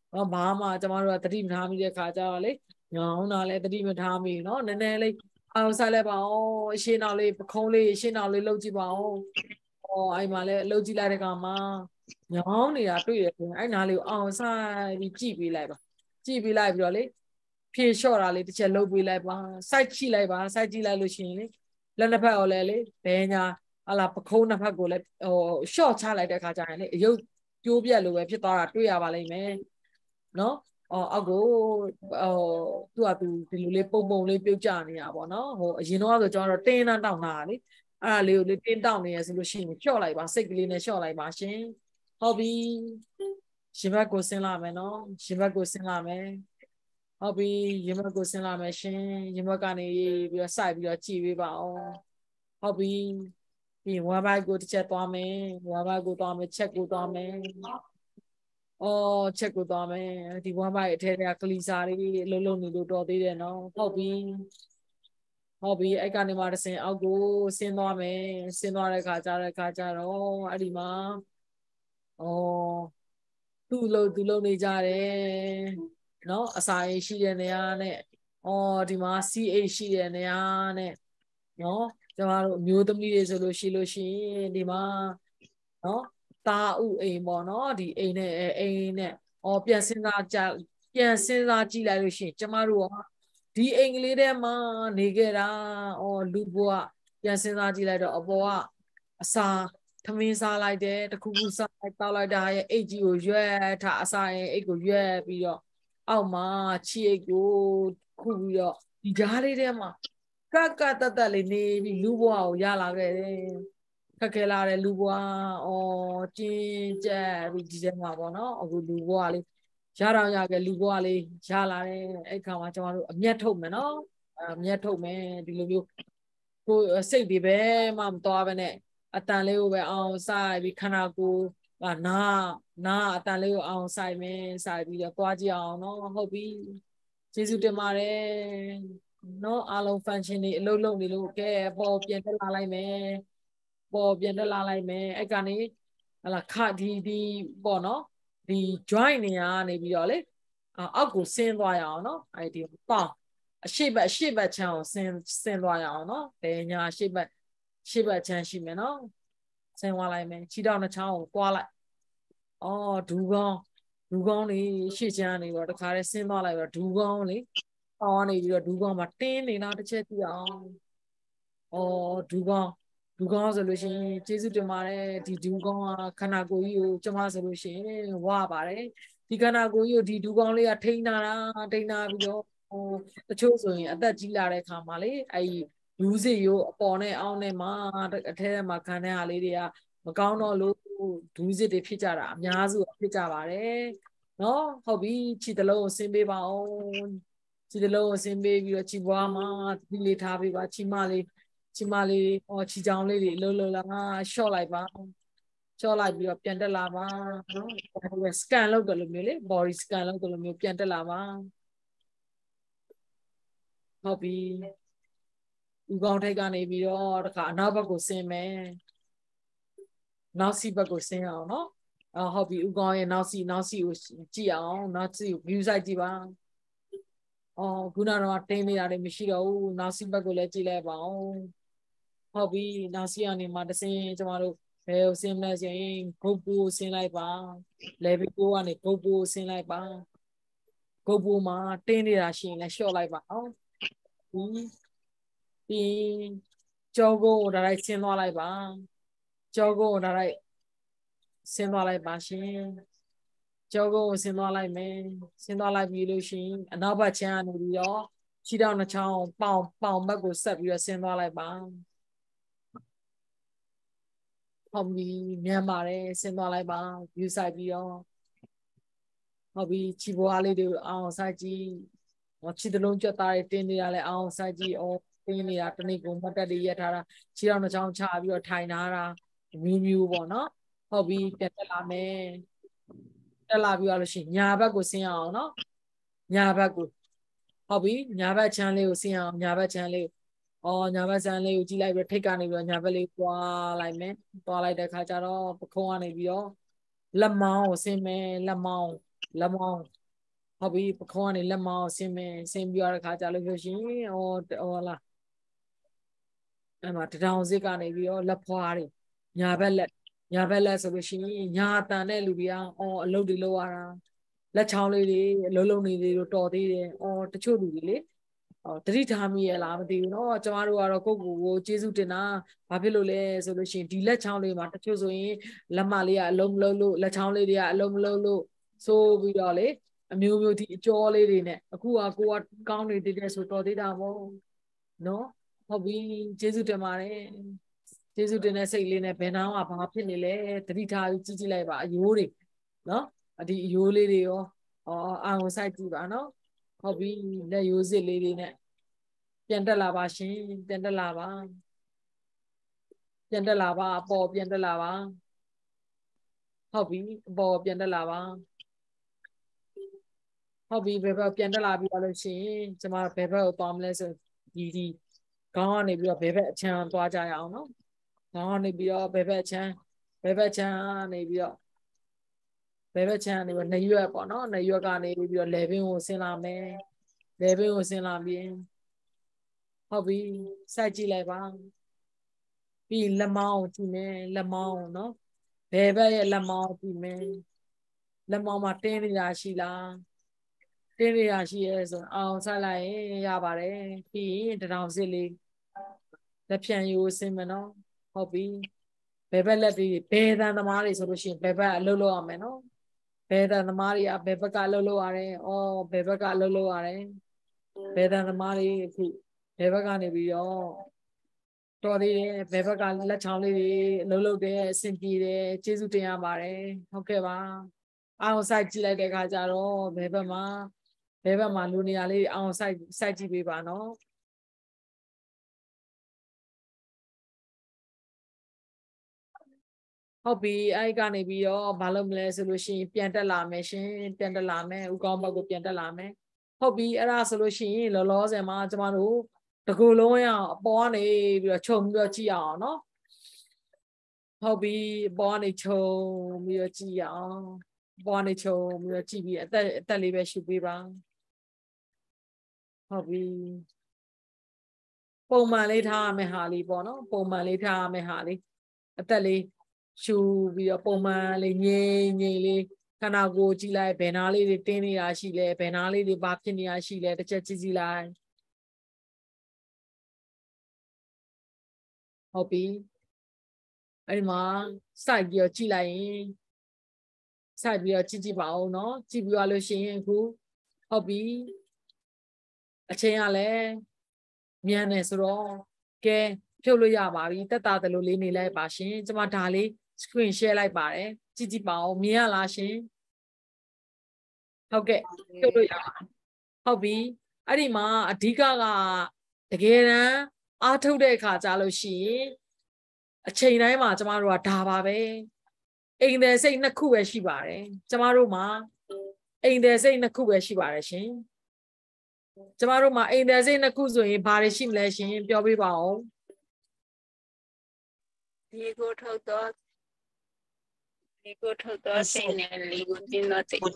อ๋อบ้ามาจะมาดูตรีมทามีเด็กขาจ้าเลยเงาหน้าเลยตรีมทามีเนาะแน่ๆเลยเอาใส่เลยเปล่าเชนเอาเลยประคองเลยเชนเอาเลยเลิกจีเปล่าอ๋อไอ้มาเลยเลิกจีไล่เด็กมาเงาเนี่ยတွေ့ရတယ်ไอ้นาเลยเอาใส่ပြီးကြည့်ပေးလိုက်ပါကြည့်ပေးလိုက်ပြီးတော့လေဖြေလျှော့တာလေးတစ်ချက်လုပ်ပေးလိုက်ပါစိုက်ကြည့်လိုက်ပါစိုက်ကြည့်လိုက်လို့ရှိရင်လေလက်နှစ်ဖက်ရောလဲလေဘဲညာဟာလာပခုံးနှစ်ဖက်ကိုလည်းဟိုရှော့ချလိုက်တဲ့အခါကျရင်လေအယုတ်ကျိုးပြက်လိုပဲဖြစ်သွားတာတွေ့ရပါလိမ့်မယ်နော်အော်အောက်ကိုဟိုသူ့ဟာသူဒီလိုလေးပုံပုံလေးပြုတ်ကြနေတာပေါ့နော်ဟိုအရင်တော့ဆိုကျွန်တော်တို့တင်းတန်းတောင်းတာလေအဲ့ဒါလေးကိုလေတင်းတောင်းနေရဆိုလို့ရှိရင်လျှော့လိုက်ပါစိတ်ကလေးနဲ့လျှော့လိုက်ပါရှင်ဟုတ်ပြီရှင်ဘက်ကိုဆင်းလာမယ်နော်ရှင်ဘက်ကိုဆင်းလာမယ်ဟုတ်ပြီရင်ဘက်ကိုဆင်းလာမယ်ရှင်ရင်ဘက်ကနေပြီးတော့စိုက်ပြီးတော့ကြည်ပေးပါအောင်ဟုတ်ပြီပြီးဝါဘိုက်ကိုတစ်ချက်သွားမယ်ဝါဘိုက်ကိုသွားမယ်ချက်ကိုသွားမယ်အော်ချက်ကိုသွားမယ်ဒီဝါဘိုက်အထဲကကလီစာလေးလှုပ်လှုပ်နေလို့တော်သေးတယ်နော်ဟုတ်ပြီဟုတ်ပြီအဲ့ကနေမှတစ်ဆင်အောက်ကိုဆင်းသွားမယ်ဆင်းသွားတဲ့ခါကျတဲ့ခါကျတော့အဲ့ဒီမှာအော်သူ့လို့သူ့လို့နေကြတယ်နော်အစာအိမ်ရှိတဲ့နေရာနဲ့အော်ဒီမှာ စီ အိတ် ရှိတဲ့နေရာနဲ့နော်ကျမတို့အမျိုးသမီးတွေဆိုလို့ရှိလို့ရှိရင်ဒီမှာနော်တာဥအိမ်ပေါ့နော်ဒီအိမ်နဲ့အိမ်နဲ့အော်ပြန်စဉ်းစားကြပြန်စဉ်းစားကြည့်လိုက်လို့ရှိရင်ကျမတို့ကဒီအိမ်ကလေးထဲမှာနေခဲ့တာအော်လူဘွားပြန်စဉ်းစားကြည့်လိုက်တော့အပေါ်ကအစာထမင်းစားလိုက်တယ်တခုခုစားလိုက်တောက်လိုက်တာရဲ့အိတ်ကြီးကိုရွက်ထားအစာရဲ့အိတ်ကိုရွက်ပြီးတော့အောက်မှာချီအိတ်ကိုခုပြီးတော့ဒီဓာတ်လေးထဲမှာကကတတ်တတ်လေးနေပြီးလူဘွားကိုရလာခဲ့တယ်ခက်ခဲလာတဲ့လူဘွားအော်ကျင်းကျက်ပြီးဒီထဲမှာပေါ့နော်အခုလူဘွားလေးရတော့ရခဲ့လူဘွားလေးရလာတယ်အဲ့ခါမှာကျွန်တော်တို့အမျက်ထုတ်မယ်နော်အမျက်ထုတ်မယ်ဒီလိုမျိုးကိုစိတ်တွေပဲမှမသွားပဲနဲ့အတန်လေးကိုပဲအောင်ဆိုင်ပြီးခန္ဓာကိုယ်ဟာနာနာအတန်လေးကိုအောင်ဆိုင်မယ်ဆိုင်ပြီးတော့သွားကြည့်အောင်နော်ဟုတ်ပြီကျေးဇူးတင်ပါတယ်နော်အားလုံး function တွေအလုပ်လုပ်နေလို့ကဲပေါ်ပြန်တက်လာလိုက်မယ်ပေါ်ပြန်တက်လာလိုက်မယ်အဲ့ကနေဟလာခဒီဒီပေါ့နော်ဒီ join နေရနေပြီးတော့လေအောက်ကိုဆင်းသွားရအောင်နော်အဲ့ဒီပေါင်အရှိတ်အရှိတ်ချမ်းကိုဆင်းဆင်းသွားရအောင်နော်ဘယ်ညာအရှိတ်ရှေ့ဘက်ချမ်းရှိမယ်နော်ဆင်းသွားလိုက်မယ်ခြေထောက်နှချောင်းကိုသွားလိုက်အော်ဒူကောင်းဒူကောင်းလေးရှေ့ချမ်းနေတော့တခါတည်းဆင်းသွားလိုက်တော့ဒူကောင်းလေးအော်နေပြီးတော့ဒူကောင်းမှာတင်းနေတာတစ်ချက်ကြည့်အောင်အော်ဒူကောင်းဒူကောင်းဆိုလို့ရှိရင်ကျေးဇူးတင်ပါတယ်ဒီဒူကောင်းကခန္ဓာကိုယ်ကြီးကိုကျမဆိုလို့ရှိရင်ဝါပါတယ်ဒီခန္ဓာကိုယ်ကြီးကိုဒီဒူကောင်းလေးကထိန်းနာတာထိန်းနာပြီးတော့ဟိုတချို့ဆိုရင်အသက်ကြီးလာတဲ့ခါမှာလေအဲ့လူစီရိုးအပေါ်နဲ့အောင်းနဲ့မှာအထဲမှာခံတဲ့ဟာလေးတွေကမကောင်းတော့လို့ဒူးစစ်တွေဖြစ်ကြတာအများစုဖြစ်ကြပါတယ်နော်ဟုတ်ပြီခြေတလုံးကိုဆင်းပေးပါအောင်ခြေတလုံးကိုဆင်းပေးပြီးတော့ခြေပွားမှာဒီလေးထားပေးပါခြေမလေးခြေမလေးဟောခြေချောင်းလေးတွေလှုပ်လှုပ်လာရှော့လိုက်ပါရှော့လိုက်ပြီးတော့ပြန်တက်လာပါနော် scan လုပ်တယ်လို့မျိုးလေ body scan လုပ်တယ်လို့မျိုးပြန်တက်လာပါဟုတ်ပြီဥကောင်းထိတ်ကနေပြီးတော့တခါအနောက်ဘက်ကိုဆင်းမယ်နောက်စီဘက်ကိုဆင်းအောင်နော်အော်ဟုတ်ပြီဥကောင်းရဲ့နောက်စီနောက်စီကိုကြည့်အောင်နောက်စီကို view site ကြည့်ပါအော်ခုနကတော့တင်းနေတာတွေမရှိတော့ဘူးနောက်စီဘက်ကိုလည်းကြည့်လိုက်ပါအောင်ဟုတ်ပြီနောက်စီကနေမှတဆင်းကျမတို့ဘယ်ကိုဆင်းမလဲဆိုရင်ဂုတ်ပူကိုဆင်းလိုက်ပါ level ကိုကနေဂုတ်ပူကိုဆင်းလိုက်ပါဂုတ်ပူမှာတင်းနေတာရှိရင်လည်းလျှော့လိုက်ပါအောင်ပြီးကြောကုန်းကိုဒါလိုက်ဆင်းသွားလိုက်ပါကြောကုန်းကိုဒါလိုက်ဆင်းသွားလိုက်ပါရှင်ကြောကုန်းကိုဆင်းသွားလိုက်မယ်ဆင်းသွားလိုက်ပြီးလို့ရှိရင်အနောက်ဘက်ချမ်းကနေပြီးတော့ခြေထောက်နှချောင်းပေါင်ပေါင်ဘက်ကိုဆက်ပြီးတော့ဆင်းသွားလိုက်ပါဟုတ်ပြီမြန်ပါတယ်ဆင်းသွားလိုက်ပါ view site ပြီးတော့ဟုတ်ပြီခြေပွားလေးတွေအောင်စိုက်ကြည့်ခြေတလုံးကြွက်သားတွေတင်းနေတာလဲအောင်စိုက်ကြည့်အောင်တင်းနေတာတနေ့ကိုမတ်တက်တွေရက်ထားတာခြေထောက်နှချောင်းချပြီးတော့ထိုင်ထားတာမျိုးမျိုးပေါ့နော်ဟုတ်ပြီပြန်တက်လာမယ်တက်လာပြီးတော့လို့ရှိရင်ညာဘက်ကိုဆင်းအောင်နော်ညာဘက်ကိုဟုတ်ပြီညာဘက်ချမ်းလေးကိုဆင်းအောင်ညာဘက်ချမ်းလေးအော်ညာဘက်ချမ်းလေးကိုကြည့်လိုက်ပြီးထိတ်ကနေပြီးတော့ညာဘက်လေးပွားလိုက်မယ်ပွားလိုက်တဲ့ခါကျတော့ပခုံးကနေပြီးတော့လက်မောင်းကိုဆင်းမယ်လက်မောင်းလက်မောင်းဟုတ်ပြီပခေါကနေလက်မောင်းဆင်းမယ်ဆင်းပြီးတော့ခါကြလို့ပြောရှင်ဟောဟောလားအဲ့မှာတထောင်စစ်ကနေပြီးတော့လက်ဖွားတွေညာဘက်လက်ညာဘက်လက်ဆိုလို့ရှိရင်ညာတန်တဲ့လူတွေကအော်အလုပ်တွေလုပ်ရတာလက်ချောင်းလေးတွေအလုံးလုံးလေးတွေတော်သေးတယ်အော်တချို့လူတွေလေအော်တတိထားမိရလားမသိဘူးเนาะကျမတို့ကတော့ကိုယ့်ကိုယ်ကိုကျေးဇူးတင်တာဘာဖြစ်လို့လဲဆိုလို့ရှိရင်ဒီလက်ချောင်းလေးမှာတချို့ဆိုရင်လက်မလေးကအလုံးမလုံးလို့လက်ချောင်းလေးတွေကအလုံးမလုံးလို့ဆိုပြီးတော့လေအမျိုးမျိုးဒီအကျော်လေးတွေနဲ့အခုကကိုကကောင်းနေတည်တယ်ဆိုတော်သေးတာပေါ့နော်ဟုတ်ပြီကျေးဇူးတင်ပါတယ်ကျေးဇူးတင်တဲ့စိတ်လေးနဲ့ဘယ်နှောင်းကဘာဖြစ်နေလဲတတိထားပြီးကြည့်ကြည့်လိုက်ပါအယိုးတွေနော်ဒီအယိုးလေးတွေရောအော်အာရုံစိုက်ကြည့်ပါနော်ဟုတ်ပြီလက်ရိုးစစ်လေးတွေနဲ့ပြန်တက်လာပါရှင်ပြန်တက်လာပါပြန်တက်လာပါအပေါ်ပြန်တက်လာပါဟုတ်ပြီအပေါ်ပြန်တက်လာပါဟုတ်ပြီဘယ်ဘက်ပြန်တက်လာပြီးတော့လို့ရှိရင်ကျမဘယ်ဘက်ကိုသွားမလဲဆိုဒီဒီခေါင်းကနေပြီးတော့ဘယ်ဘက်အချမ်းသွားကြရအောင်နော်ခေါင်းကနေပြီးတော့ဘယ်ဘက်အချမ်းဘယ်ဘက်ချမ်းနေပြီးတော့ဘယ်ဘက်ချမ်းနေပြီးနှရွက်ပေါ့နော်နှရွက်ကနေပြီးတော့လေဘင်းကိုဆင်းလာမယ်လေဘင်းကိုဆင်းလာပြီးဟုတ်ပြီစိုက်ကြည့်လိုက်ပါပြီးလက်မောင်းကိုကြည့်မယ်လက်မောင်းနော်ဘယ်ဘက်ရဲ့လက်မောင်းကြည့်မယ်လက်မောင်းမှာတင်းနေတာရှိလားတင်းရရှိရဲဆိုအောင်ဆက်လိုက်ရင်ရပါတယ်ပြီးရင်တထောင်စစ်လေးလက်ဖြံယူစင်မနော်ဟုတ်ပြီဘယ်ဘက်လက်တွေဘယ်တန်သမားတွေဆိုလို့ရှိရင်ဘယ်ဘက်အလုပ်လုပ်ရမယ်နော်ဘယ်တန်သမားတွေကဘယ်ဘက်ကအလုပ်လုပ်ရတယ်ဩဘယ်ဘက်ကအလုပ်လုပ်ရတယ်ဘယ်တန်သမားတွေအခုဘယ်ဘက်ကနေပြီးတော့တော်သေးတယ်ဘယ်ဘက်ကလက်ချောင်းလေးတွေအလုပ်လုပ်တယ်အဆင်ပြေတယ်ကျေးဇူးတင်ရပါတယ်ဟုတ်ကဲ့ပါအောင်စိုက်ကြည့်လိုက်တဲ့အခါကျတော့ဘယ်ဘက်မှာဘယ်ဘက်မှာလူနေရာလေးအောင်စိုက်စိုက်ကြည့်ပေးပါနော်ဟုတ်ပြီအဲ့ကနေပြီးတော့မလုပ်မလဲဆိုလို့ရှိရင်ပြန်တက်လာမယ်ရှင်ပြန်တက်လာမယ်ဥကောင်းဘက်ကိုပြန်တက်လာမယ်ဟုတ်ပြီအဲ့ဒါဆိုလို့ရှိရင်လောလောဆယ်မှာကျမတို့တကူလုံးရအောင်အပေါ်ကနေပြီးတော့ခြုံပြီးတော့ကြည့်အောင်နော်ဟုတ်ပြီအပေါ်ကနေခြုံပြီးတော့ကြည့်အောင်အပေါ်ကနေခြုံပြီးတော့ကြည့်ပြီးအသက်အသက်လေးပဲရှုပေးပါဟုတ်ပြီပုံမှန်လေးထားရမယ့်ဟာလေးပေါ့နော်ပုံမှန်လေးထားရမယ့်ဟာလေးအသက်လေးရှူပြီးတော့ပုံမှန်လေးငြိမ်ငြိမ်လေးခန္ဓာကိုယ်ကြည့်လိုက်ဘယ်နာလေးတွေတင်းနေတာရှိလဲဘယ်နာလေးတွေဘာဖြစ်နေတာရှိလဲတစ်ချက်ကြည့်ကြည့်လိုက်ဟုတ်ပြီအဲ့ဒီမှာစိုက်ပြီးတော့ကြည့်လိုက်ရင်စိုက်ပြီးတော့ကြည့်ကြည့်ပါဦးနော်ကြည့်ပြီးတော့လို့ရှိရင်အခုဟုတ်ပြီအချိန်ကလည်းမြန်နေဆိုတော့ကဲဖြုတ်လို့ရပါပြီတက်တာတယ်လို့လေးနေလိုက်ပါရှင်ကျမဒါလေး screen share လိုက်ပါတယ်ကြည့်ကြည့်ပါဦးမြင်ရလားရှင်ဟုတ်ကဲ့ဖြုတ်လို့ရပါဟုတ်ပြီအဲ့ဒီမှာအဓိကကတကယ်တမ်းအားထုတ်တဲ့အခါကြလို့ရှိရင်အချိန်တိုင်းမှာကျမတို့ကဒါပါပဲအိမ်သည်စိတ်နှစ်ခုပဲရှိပါတယ်ကျမတို့မှာအိမ်သည်စိတ်နှစ်ခုပဲရှိပါတယ်ရှင်ကျမတို့မှာအိမ်သည်စိတ်နှစ်ခုဆိုရင်ဘာတွေရှိမလဲရှင်ပြောပြပါဦးဒီကိုထုတ်တော့ဒီကိုထုတ်တော့စိတ်နဲ့လီကိုတင်းတော့စိတ်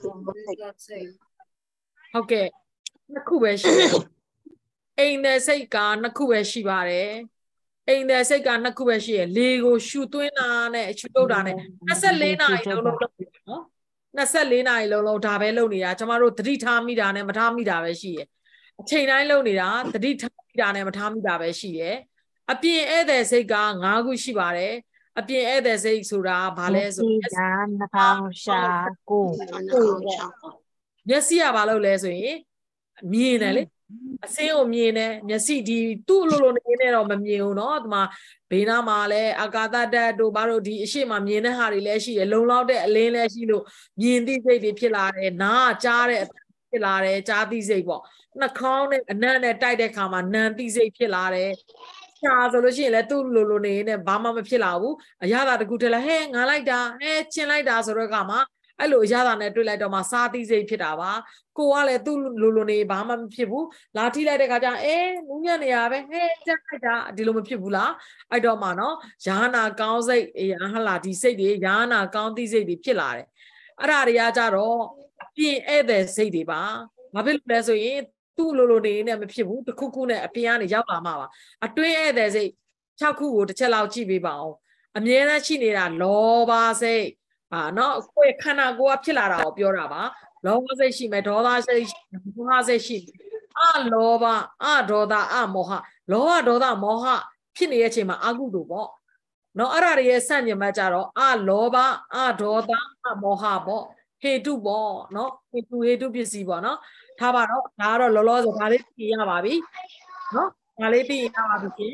ဟုတ်ကဲ့နှစ်ခုပဲရှိတယ်အိမ်သည်စိတ်ကနှစ်ခုပဲရှိပါတယ်အိမ်သည်စိတ်ကနှစ်ခုပဲရှိရလေကိုရှူသွင်းတာနဲ့ရှူထုတ်တာနဲ့နှစ်ဆယ့်လေးနာရီလုံးလုံးလုပ်နေနော်နှစ်ဆယ့်လေးနာရီလုံးလုံးဒါပဲလုပ်နေတာကျမတို့သတိထားမိတာနဲ့မထားမိတာပဲရှိရအချိန်တိုင်းလုပ်နေတာသတိထားမိတာနဲ့မထားမိတာပဲရှိရအပြင်ဧည့်သည်စိတ်ကငါးခုရှိပါတယ်အပြင်ဧည့်သည်စိတ်ဆိုတာဘာလဲဆိုတော့နှာခေါင်းရှာကိုမျက်စိကဘာလို့လဲဆိုရင်မြင်တယ်လေအစင်းကိုမြင်တယ်မျက်စိဒီသူ့လိုလိုနေနေတော့မမြင်ဘူးเนาะဒီမှာဘေးနားမှာလဲအာကာသဓာတ်တို့ဘာလို့ဒီအရှိမမြင်တဲ့ဟာတွေလည်းရှိတယ်လုံလောက်တဲ့အလင်းလည်းရှိလို့မြင်သိစိတ်တွေဖြစ်လာတယ်နားကြားတဲ့ဖြစ်လာတယ်ကြားသိစိတ်ပေါ့နှာခေါင်းနဲ့အနံ့နဲ့တိုက်တဲ့ခါမှာနံသိစိတ်ဖြစ်လာတယ်ရှာဆိုလို့ရှိရင်လည်းသူ့လိုလိုနေနေဘာမှမဖြစ်လာဘူးအရသာတကူတည်းလဲဟဲငါလိုက်တာဟဲချင်းလိုက်တာဆိုတော့ကမှအဲ့လိုအရသာနဲ့တွေ့လိုက်တော့မှစားသိစိတ်ဖြစ်တာပါကိုကလည်းသူ့လိုလိုနေဘာမှမဖြစ်ဘူးလာထိလိုက်တဲ့ခါကျအေးနူးညံ့နေရပဲဟဲကြက်လိုက်တာဒီလိုမဖြစ်ဘူးလားအဲ့တော့မှနော်ယာနာကောင်းစိတ်ဟဟလာဒီစိတ်တွေယာနာကောင်းသိစိတ်တွေဖြစ်လာတယ်အဲ့ဒါတွေကကြတော့ပြင်ဧည့်သည်စိတ်တွေပါဘာဖြစ်လို့လဲဆိုရင်သူ့လိုလိုနေနေမဖြစ်ဘူးတစ်ခုခုနဲ့အပြင်ကနေရောက်လာမှာပါအတွင်းဧည့်သည်စိတ်၆ခုကိုတစ်ချက်လောက်ကြည့်ပေးပါအောင်အမြဲတမ်းရှိနေတာလောဘစိတ်ဟာနော်ကိုယ့်ခန္ဓာကိုယ်ကဖြစ်လာတာကိုပြောတာပါလောဘစိတ်ရှိမယ်ဒေါသစိတ်ရှိမယ်မောဟစိတ်ရှိမယ်အလောဘအဒေါသအမောဟလောဘဒေါသမောဟဖြစ်နေတဲ့အချိန်မှာအကုသိုလ်ပေါ့နော်အဲ့ဒါတွေရဲ့ဆန့်ကျင်ဘက်ကြတော့အလောဘအဒေါသအမောဟပေါ့ဟေတုပေါ့နော်ဟေတုဟေတုပစ္စည်းပေါ့နော်ထားပါတော့ဒါကတော့လောလောဆယ်ဒါလေးသိရပါပြီနော်ဒါလေးသိရပါပြီရှင်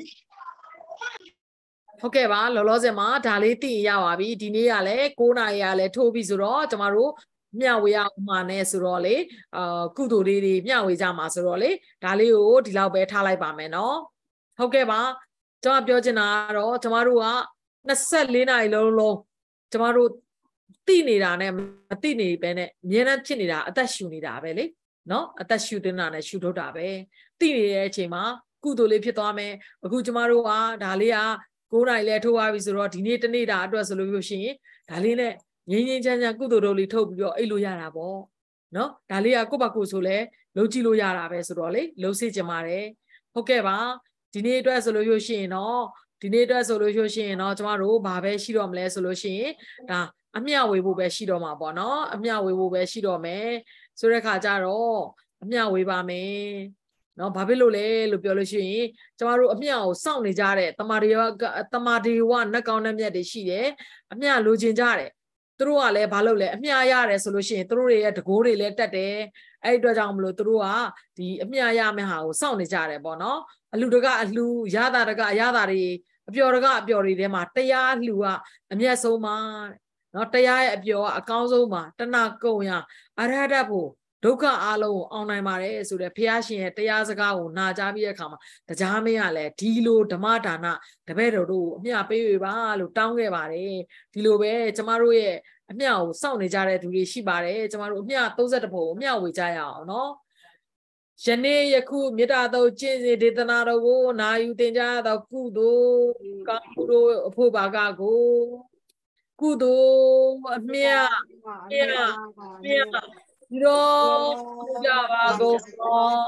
ဟုတ်ကဲ့ပါလောလောဆယ်မှာဒါလေးသိရပါပြီဒီနေ့ကလည်း၉နာရီကလည်းထိုးပြီဆိုတော့ကျမတို့မျှဝေရဥမာနဲ့ဆိုတော့လေအာကုသိုလ်လေးတွေမျှဝေကြမှာဆိုတော့လေဒါလေးကိုဒီလောက်ပဲထားလိုက်ပါမယ်နော်ဟုတ်ကဲ့ပါကျွန်မပြောချင်တာကတော့ကျမတို့ကနှစ်ဆယ့်လေးနာရီလုံးလုံးကျမတို့သိနေတာနဲ့မသိနေပဲနဲ့အများနဲ့ဖြစ်နေတာအသက်ရှူနေတာပဲလေနော်အသက်ရှူတင်တာနဲ့ရှူထုတ်တာပဲသိနေတဲ့အချိန်မှာကုသိုလ်လေးဖြစ်သွားမယ်အခုကျမတို့ကဒါလေးက၉နာရီလဲထိုးသွားပြီဆိုတော့ဒီနေ့တနေ့တာအတွက်ဆိုလို့ရှိရင်ဒါလေးနဲ့ငင်းငင်းချမ်းချမ်းကုသိုလ်တို့လေးထုတ်ပြီးတော့အိတ်လို့ရတာပေါ့နော်ဒါလေးကကိုယ့်ဘက်ကိုဆိုလဲလုံးကြည့်လို့ရတာပဲဆိုတော့လေလုံးစေ့ကြပါတယ်ဟုတ်ကဲ့ပါဒီနေ့အတွက်ဆိုလို့ရှိရင်တော့ဒီနေ့အတွက်ဆိုလို့ရှိရင်တော့ကျမတို့ဘာပဲရှိတော့မလဲဆိုလို့ရှိရင်ဒါအမျှဝေဖို့ပဲရှိတော့မှာပေါ့နော်အမျှဝေဖို့ပဲရှိတော့မယ်ဆိုတဲ့ခါကျတော့အမျှဝေပါမယ်နော်ဘာဖြစ်လို့လဲလို့ပြောလို့ရှိရင်ကျမတို့အမျှကိုစောင့်နေကြတဲ့တမာဒီဝတမာဒီဝနက်ကောင်းတဲ့မြတ်တွေရှိတယ်အမျှလိုချင်ကြတယ်သူတို့ကလည်းဘာလုပ်လဲအမျှရတယ်ဆိုလို့ရှိရင်သူတို့တွေရဲ့တကိုးတွေလည်းတက်တယ်အဲ့ဒီအတွက်ကြောင့်မလို့သူတို့ကဒီအမျှရမယ့်ဟာကိုစောင့်နေကြတယ်ပေါ့နော်အလူတကအလူရတာတကအရတာတွေအပျော်တကအပျော်တွေထဲမှာတရားလှူကအမျက်ဆုံးပါနော်တရားရဲ့အပျော်ကအကောင်းဆုံးပါတဏကုံရအရဟတဖို့ဒုက္ခအလုံးကိုအောင်နိုင်ပါတယ်ဆိုတဲ့ဘုရားရှင်ရဲ့တရားစကားကိုနာကြားပြီးတဲ့အခါမှာတရားမင်းကလည်းဒီလိုဓမ္မဒါနတပည့်တော်တို့အမျှပေးရပါလို့တောင်းခဲ့ပါတယ်ဒီလိုပဲကျမတို့ရဲ့အမျှကိုစောင့်နေကြတဲ့သူတွေရှိပါတယ်ကျမတို့အမျှ၃၁ဘုံအမျှဝေကြရအောင်နော်ယနေ့ယခုမေတ္တာတော်ကျင့်စေဒေသနာတော်ကိုနာယူသင်ကြသောကုသိုလ်ကောင်းမှုတို့အဖို့ပါကကိုကုသိုလ်အမျှအမျှအမျှဒီတော့ကြပါကုန်သော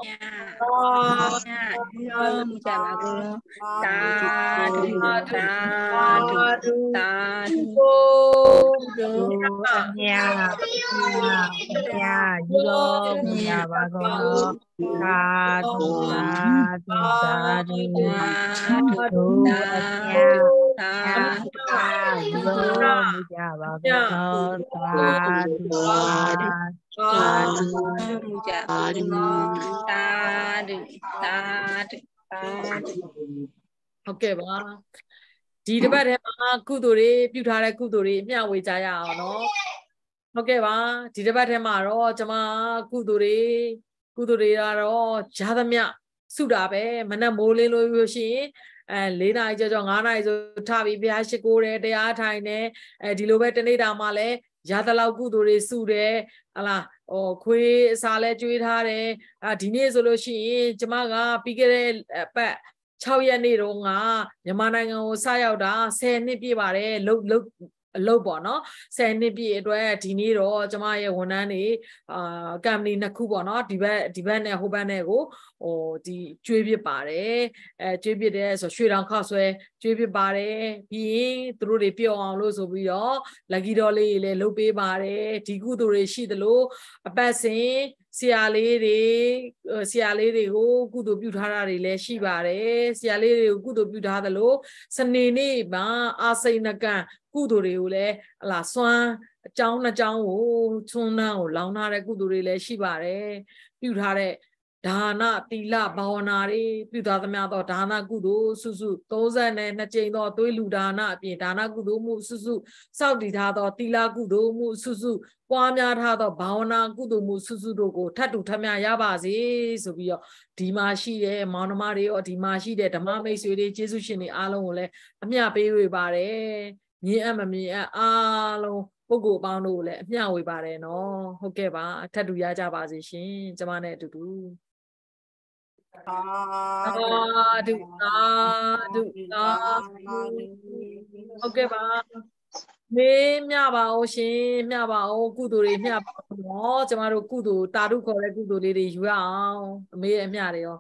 ကြပါကုန်သာဓုသာဓုသာဓုဒုမြာမြာဒီတော့မြာပါကုန်သာဓုသာဓုသာဓုသာဓုသာသာဒီတော့ကြပါကုန်သာဓုသာဓုကြပါဓုသာဓုသာဓုသာဓုဟုတ်ကဲ့ပါဒီတစ်ပတ်ထဲမှာကုသိုလ်တွေပြုထားတဲ့ကုသိုလ်တွေမျှဝေကြရအောင်နော်ဟုတ်ကဲ့ပါဒီတစ်ပတ်ထဲမှာတော့ကျွန်မကုသိုလ်တွေကုသိုလ်တွေကတော့ဈာသမျှစုတာပဲမနက်မိုးလင်းလို့လို့ရှိရင်အဲ၄နာရီကျော်ကျော်၅နာရီဆိုထပြီးဘုရားရှိခိုးတယ်တရားထိုင်တယ်အဲဒီလိုပဲတနေ့တာမှလည်းရသလောက်ကုသိုလ်တွေစုတယ်ဟလာဟိုခွေးအစာလဲကျွေးထားတယ်အာဒီနေ့ဆိုလို့ရှိရင်ကျမကပြီးခဲ့တဲ့ပတ်၆ရက်နေ့တုန်းကမြန်မာနိုင်ငံကိုစရောက်တာ၁၀နှစ်ပြည့်ပါတယ်လှုပ်လှုပ်အလုပ်ပေါ့နော်၁၀နှစ်ပြည့်အတွက်ဒီနေ့တော့ကျမရဲ့ဝန်ထမ်းတွေအာကမ္ပဏီနှစ်ခုပေါ့နော်ဒီဘက်ဒီဘက်နဲ့ဟိုဘက်နဲ့ကိုဟိုဒီကျွေးပစ်ပါတယ်အဲကျွေးပစ်တယ်ဆိုရွှေတောင်ခောက်ဆွဲကျွေးပစ်ပါတယ်ပြီးရင်သူတို့တွေပြောအောင်လို့ဆိုပြီးတော့လက်ကြီးတော်လေးတွေလည်းလုပ်ပေးပါတယ်ဒီကုသိုလ်တွေရှိသလိုအပတ်စဉ်ဆရာလေးတွေဆရာလေးတွေကိုကုသိုလ်ပြုထားတာတွေလည်းရှိပါတယ်ဆရာလေးတွေကိုကုသိုလ်ပြုထားသလိုစနေနေ့မှာအာစိဏကံကုသိုလ်တွေကိုလည်းဟလာစွမ်းအကြောင်းနှစ်ကြောင်းကိုသွန်းနှံကိုလောင်းထားတဲ့ကုသိုလ်တွေလည်းရှိပါတယ်ပြုထားတဲ့ဒါနသီလဘာဝနာတွေပြုသားသမျှသောဒါနကုသိုလ်စုစု၃၂ကြိမ်သောသွေးလူဒါနအပြင်ဒါနကုသိုလ်မှုစုစုစောင့်တည်ထားသောသီလကုသိုလ်မှုစုစုပွားများထားသောဘာဝနာကုသိုလ်မှုစုစုတို့ကိုထပ်တူထပ်မြရပါစေဆိုပြီးတော့ဒီမှာရှိတဲ့မောင်နှမတွေရောဒီမှာရှိတဲ့ဓမ္မမိတ်ဆွေတွေကျေးဇူးရှင်တွေအားလုံးကိုလည်းအမျှပေးဝေပါတယ်မြင်အပ်မမြင်အပ်အားလုံးပုဂ္ဂိုလ်အပေါင်းတို့ကိုလည်းအမျှဝေပါတယ်နော်ဟုတ်ကဲ့ပါထပ်တူရကြပါစေရှင်ကျမနဲ့အတူတူသာဓုသာဓုသာဓုဟုတ်ကဲ့ပါမေးမြပါအောင်ရှင်မြပါအောင်ကုသိုလ်တွေမြပါအောင်နော်ကျမတို့ကုသိုလ်တာရုခေါ်တဲ့ကုသိုလ်လေးတွေယူရအောင်အမေအမျှတွေရော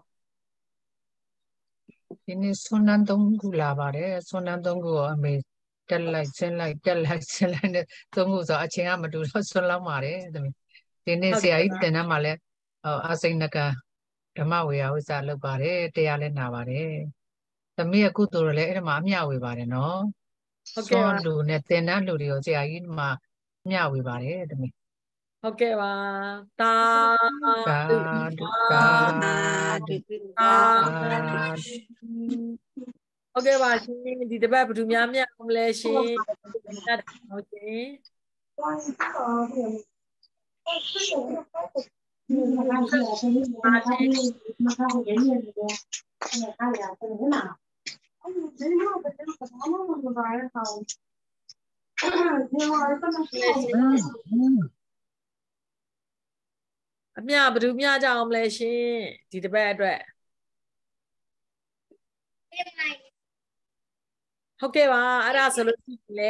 ဒီနေ့ဆွမ်းနန်းသုံးခုလာပါတယ်ဆွမ်းနန်းသုံးခုကိုအမေတက်လိုက်ဆင်းလိုက်တက်လိုက်ဆင်းလိုက်နဲ့သုံးခုဆိုအချိန်ကမတူတော့ဆွမ်းလောက်ပါတယ်သမီးဒီနေ့ဆရာကြီးတင်တန်းမှာလဲအစိမ့်နကဓမ္မဝေယဝိစာလုပ်ပါတယ်တရားလဲနာပါတယ်သမီးရဲ့ကုသိုလ်လည်းအဲ့ဒါမှအမျှဝေပါတယ်နော်ဟုတ်ကဲ့ပါလူနဲ့တင်တန်းလူတွေကိုဆရာကြီးမှမျှဝေပါတယ်သမီးဟုတ်ကဲ့ပါတာကာဒုကာဒုကာဟုတ်ကဲ့ပါရှင်ဒီတစ်ပတ်ဘယ်သူများမြတ်အောင်လဲရှင်ဟုတ်ရှင်အမြဘယ်သူမြကြအောင်မလဲရှင်ဒီတစ်ပတ်အတွက်ဟုတ်ကဲ့ပါအဲ့ဒါဆိုလို့ရှိရင်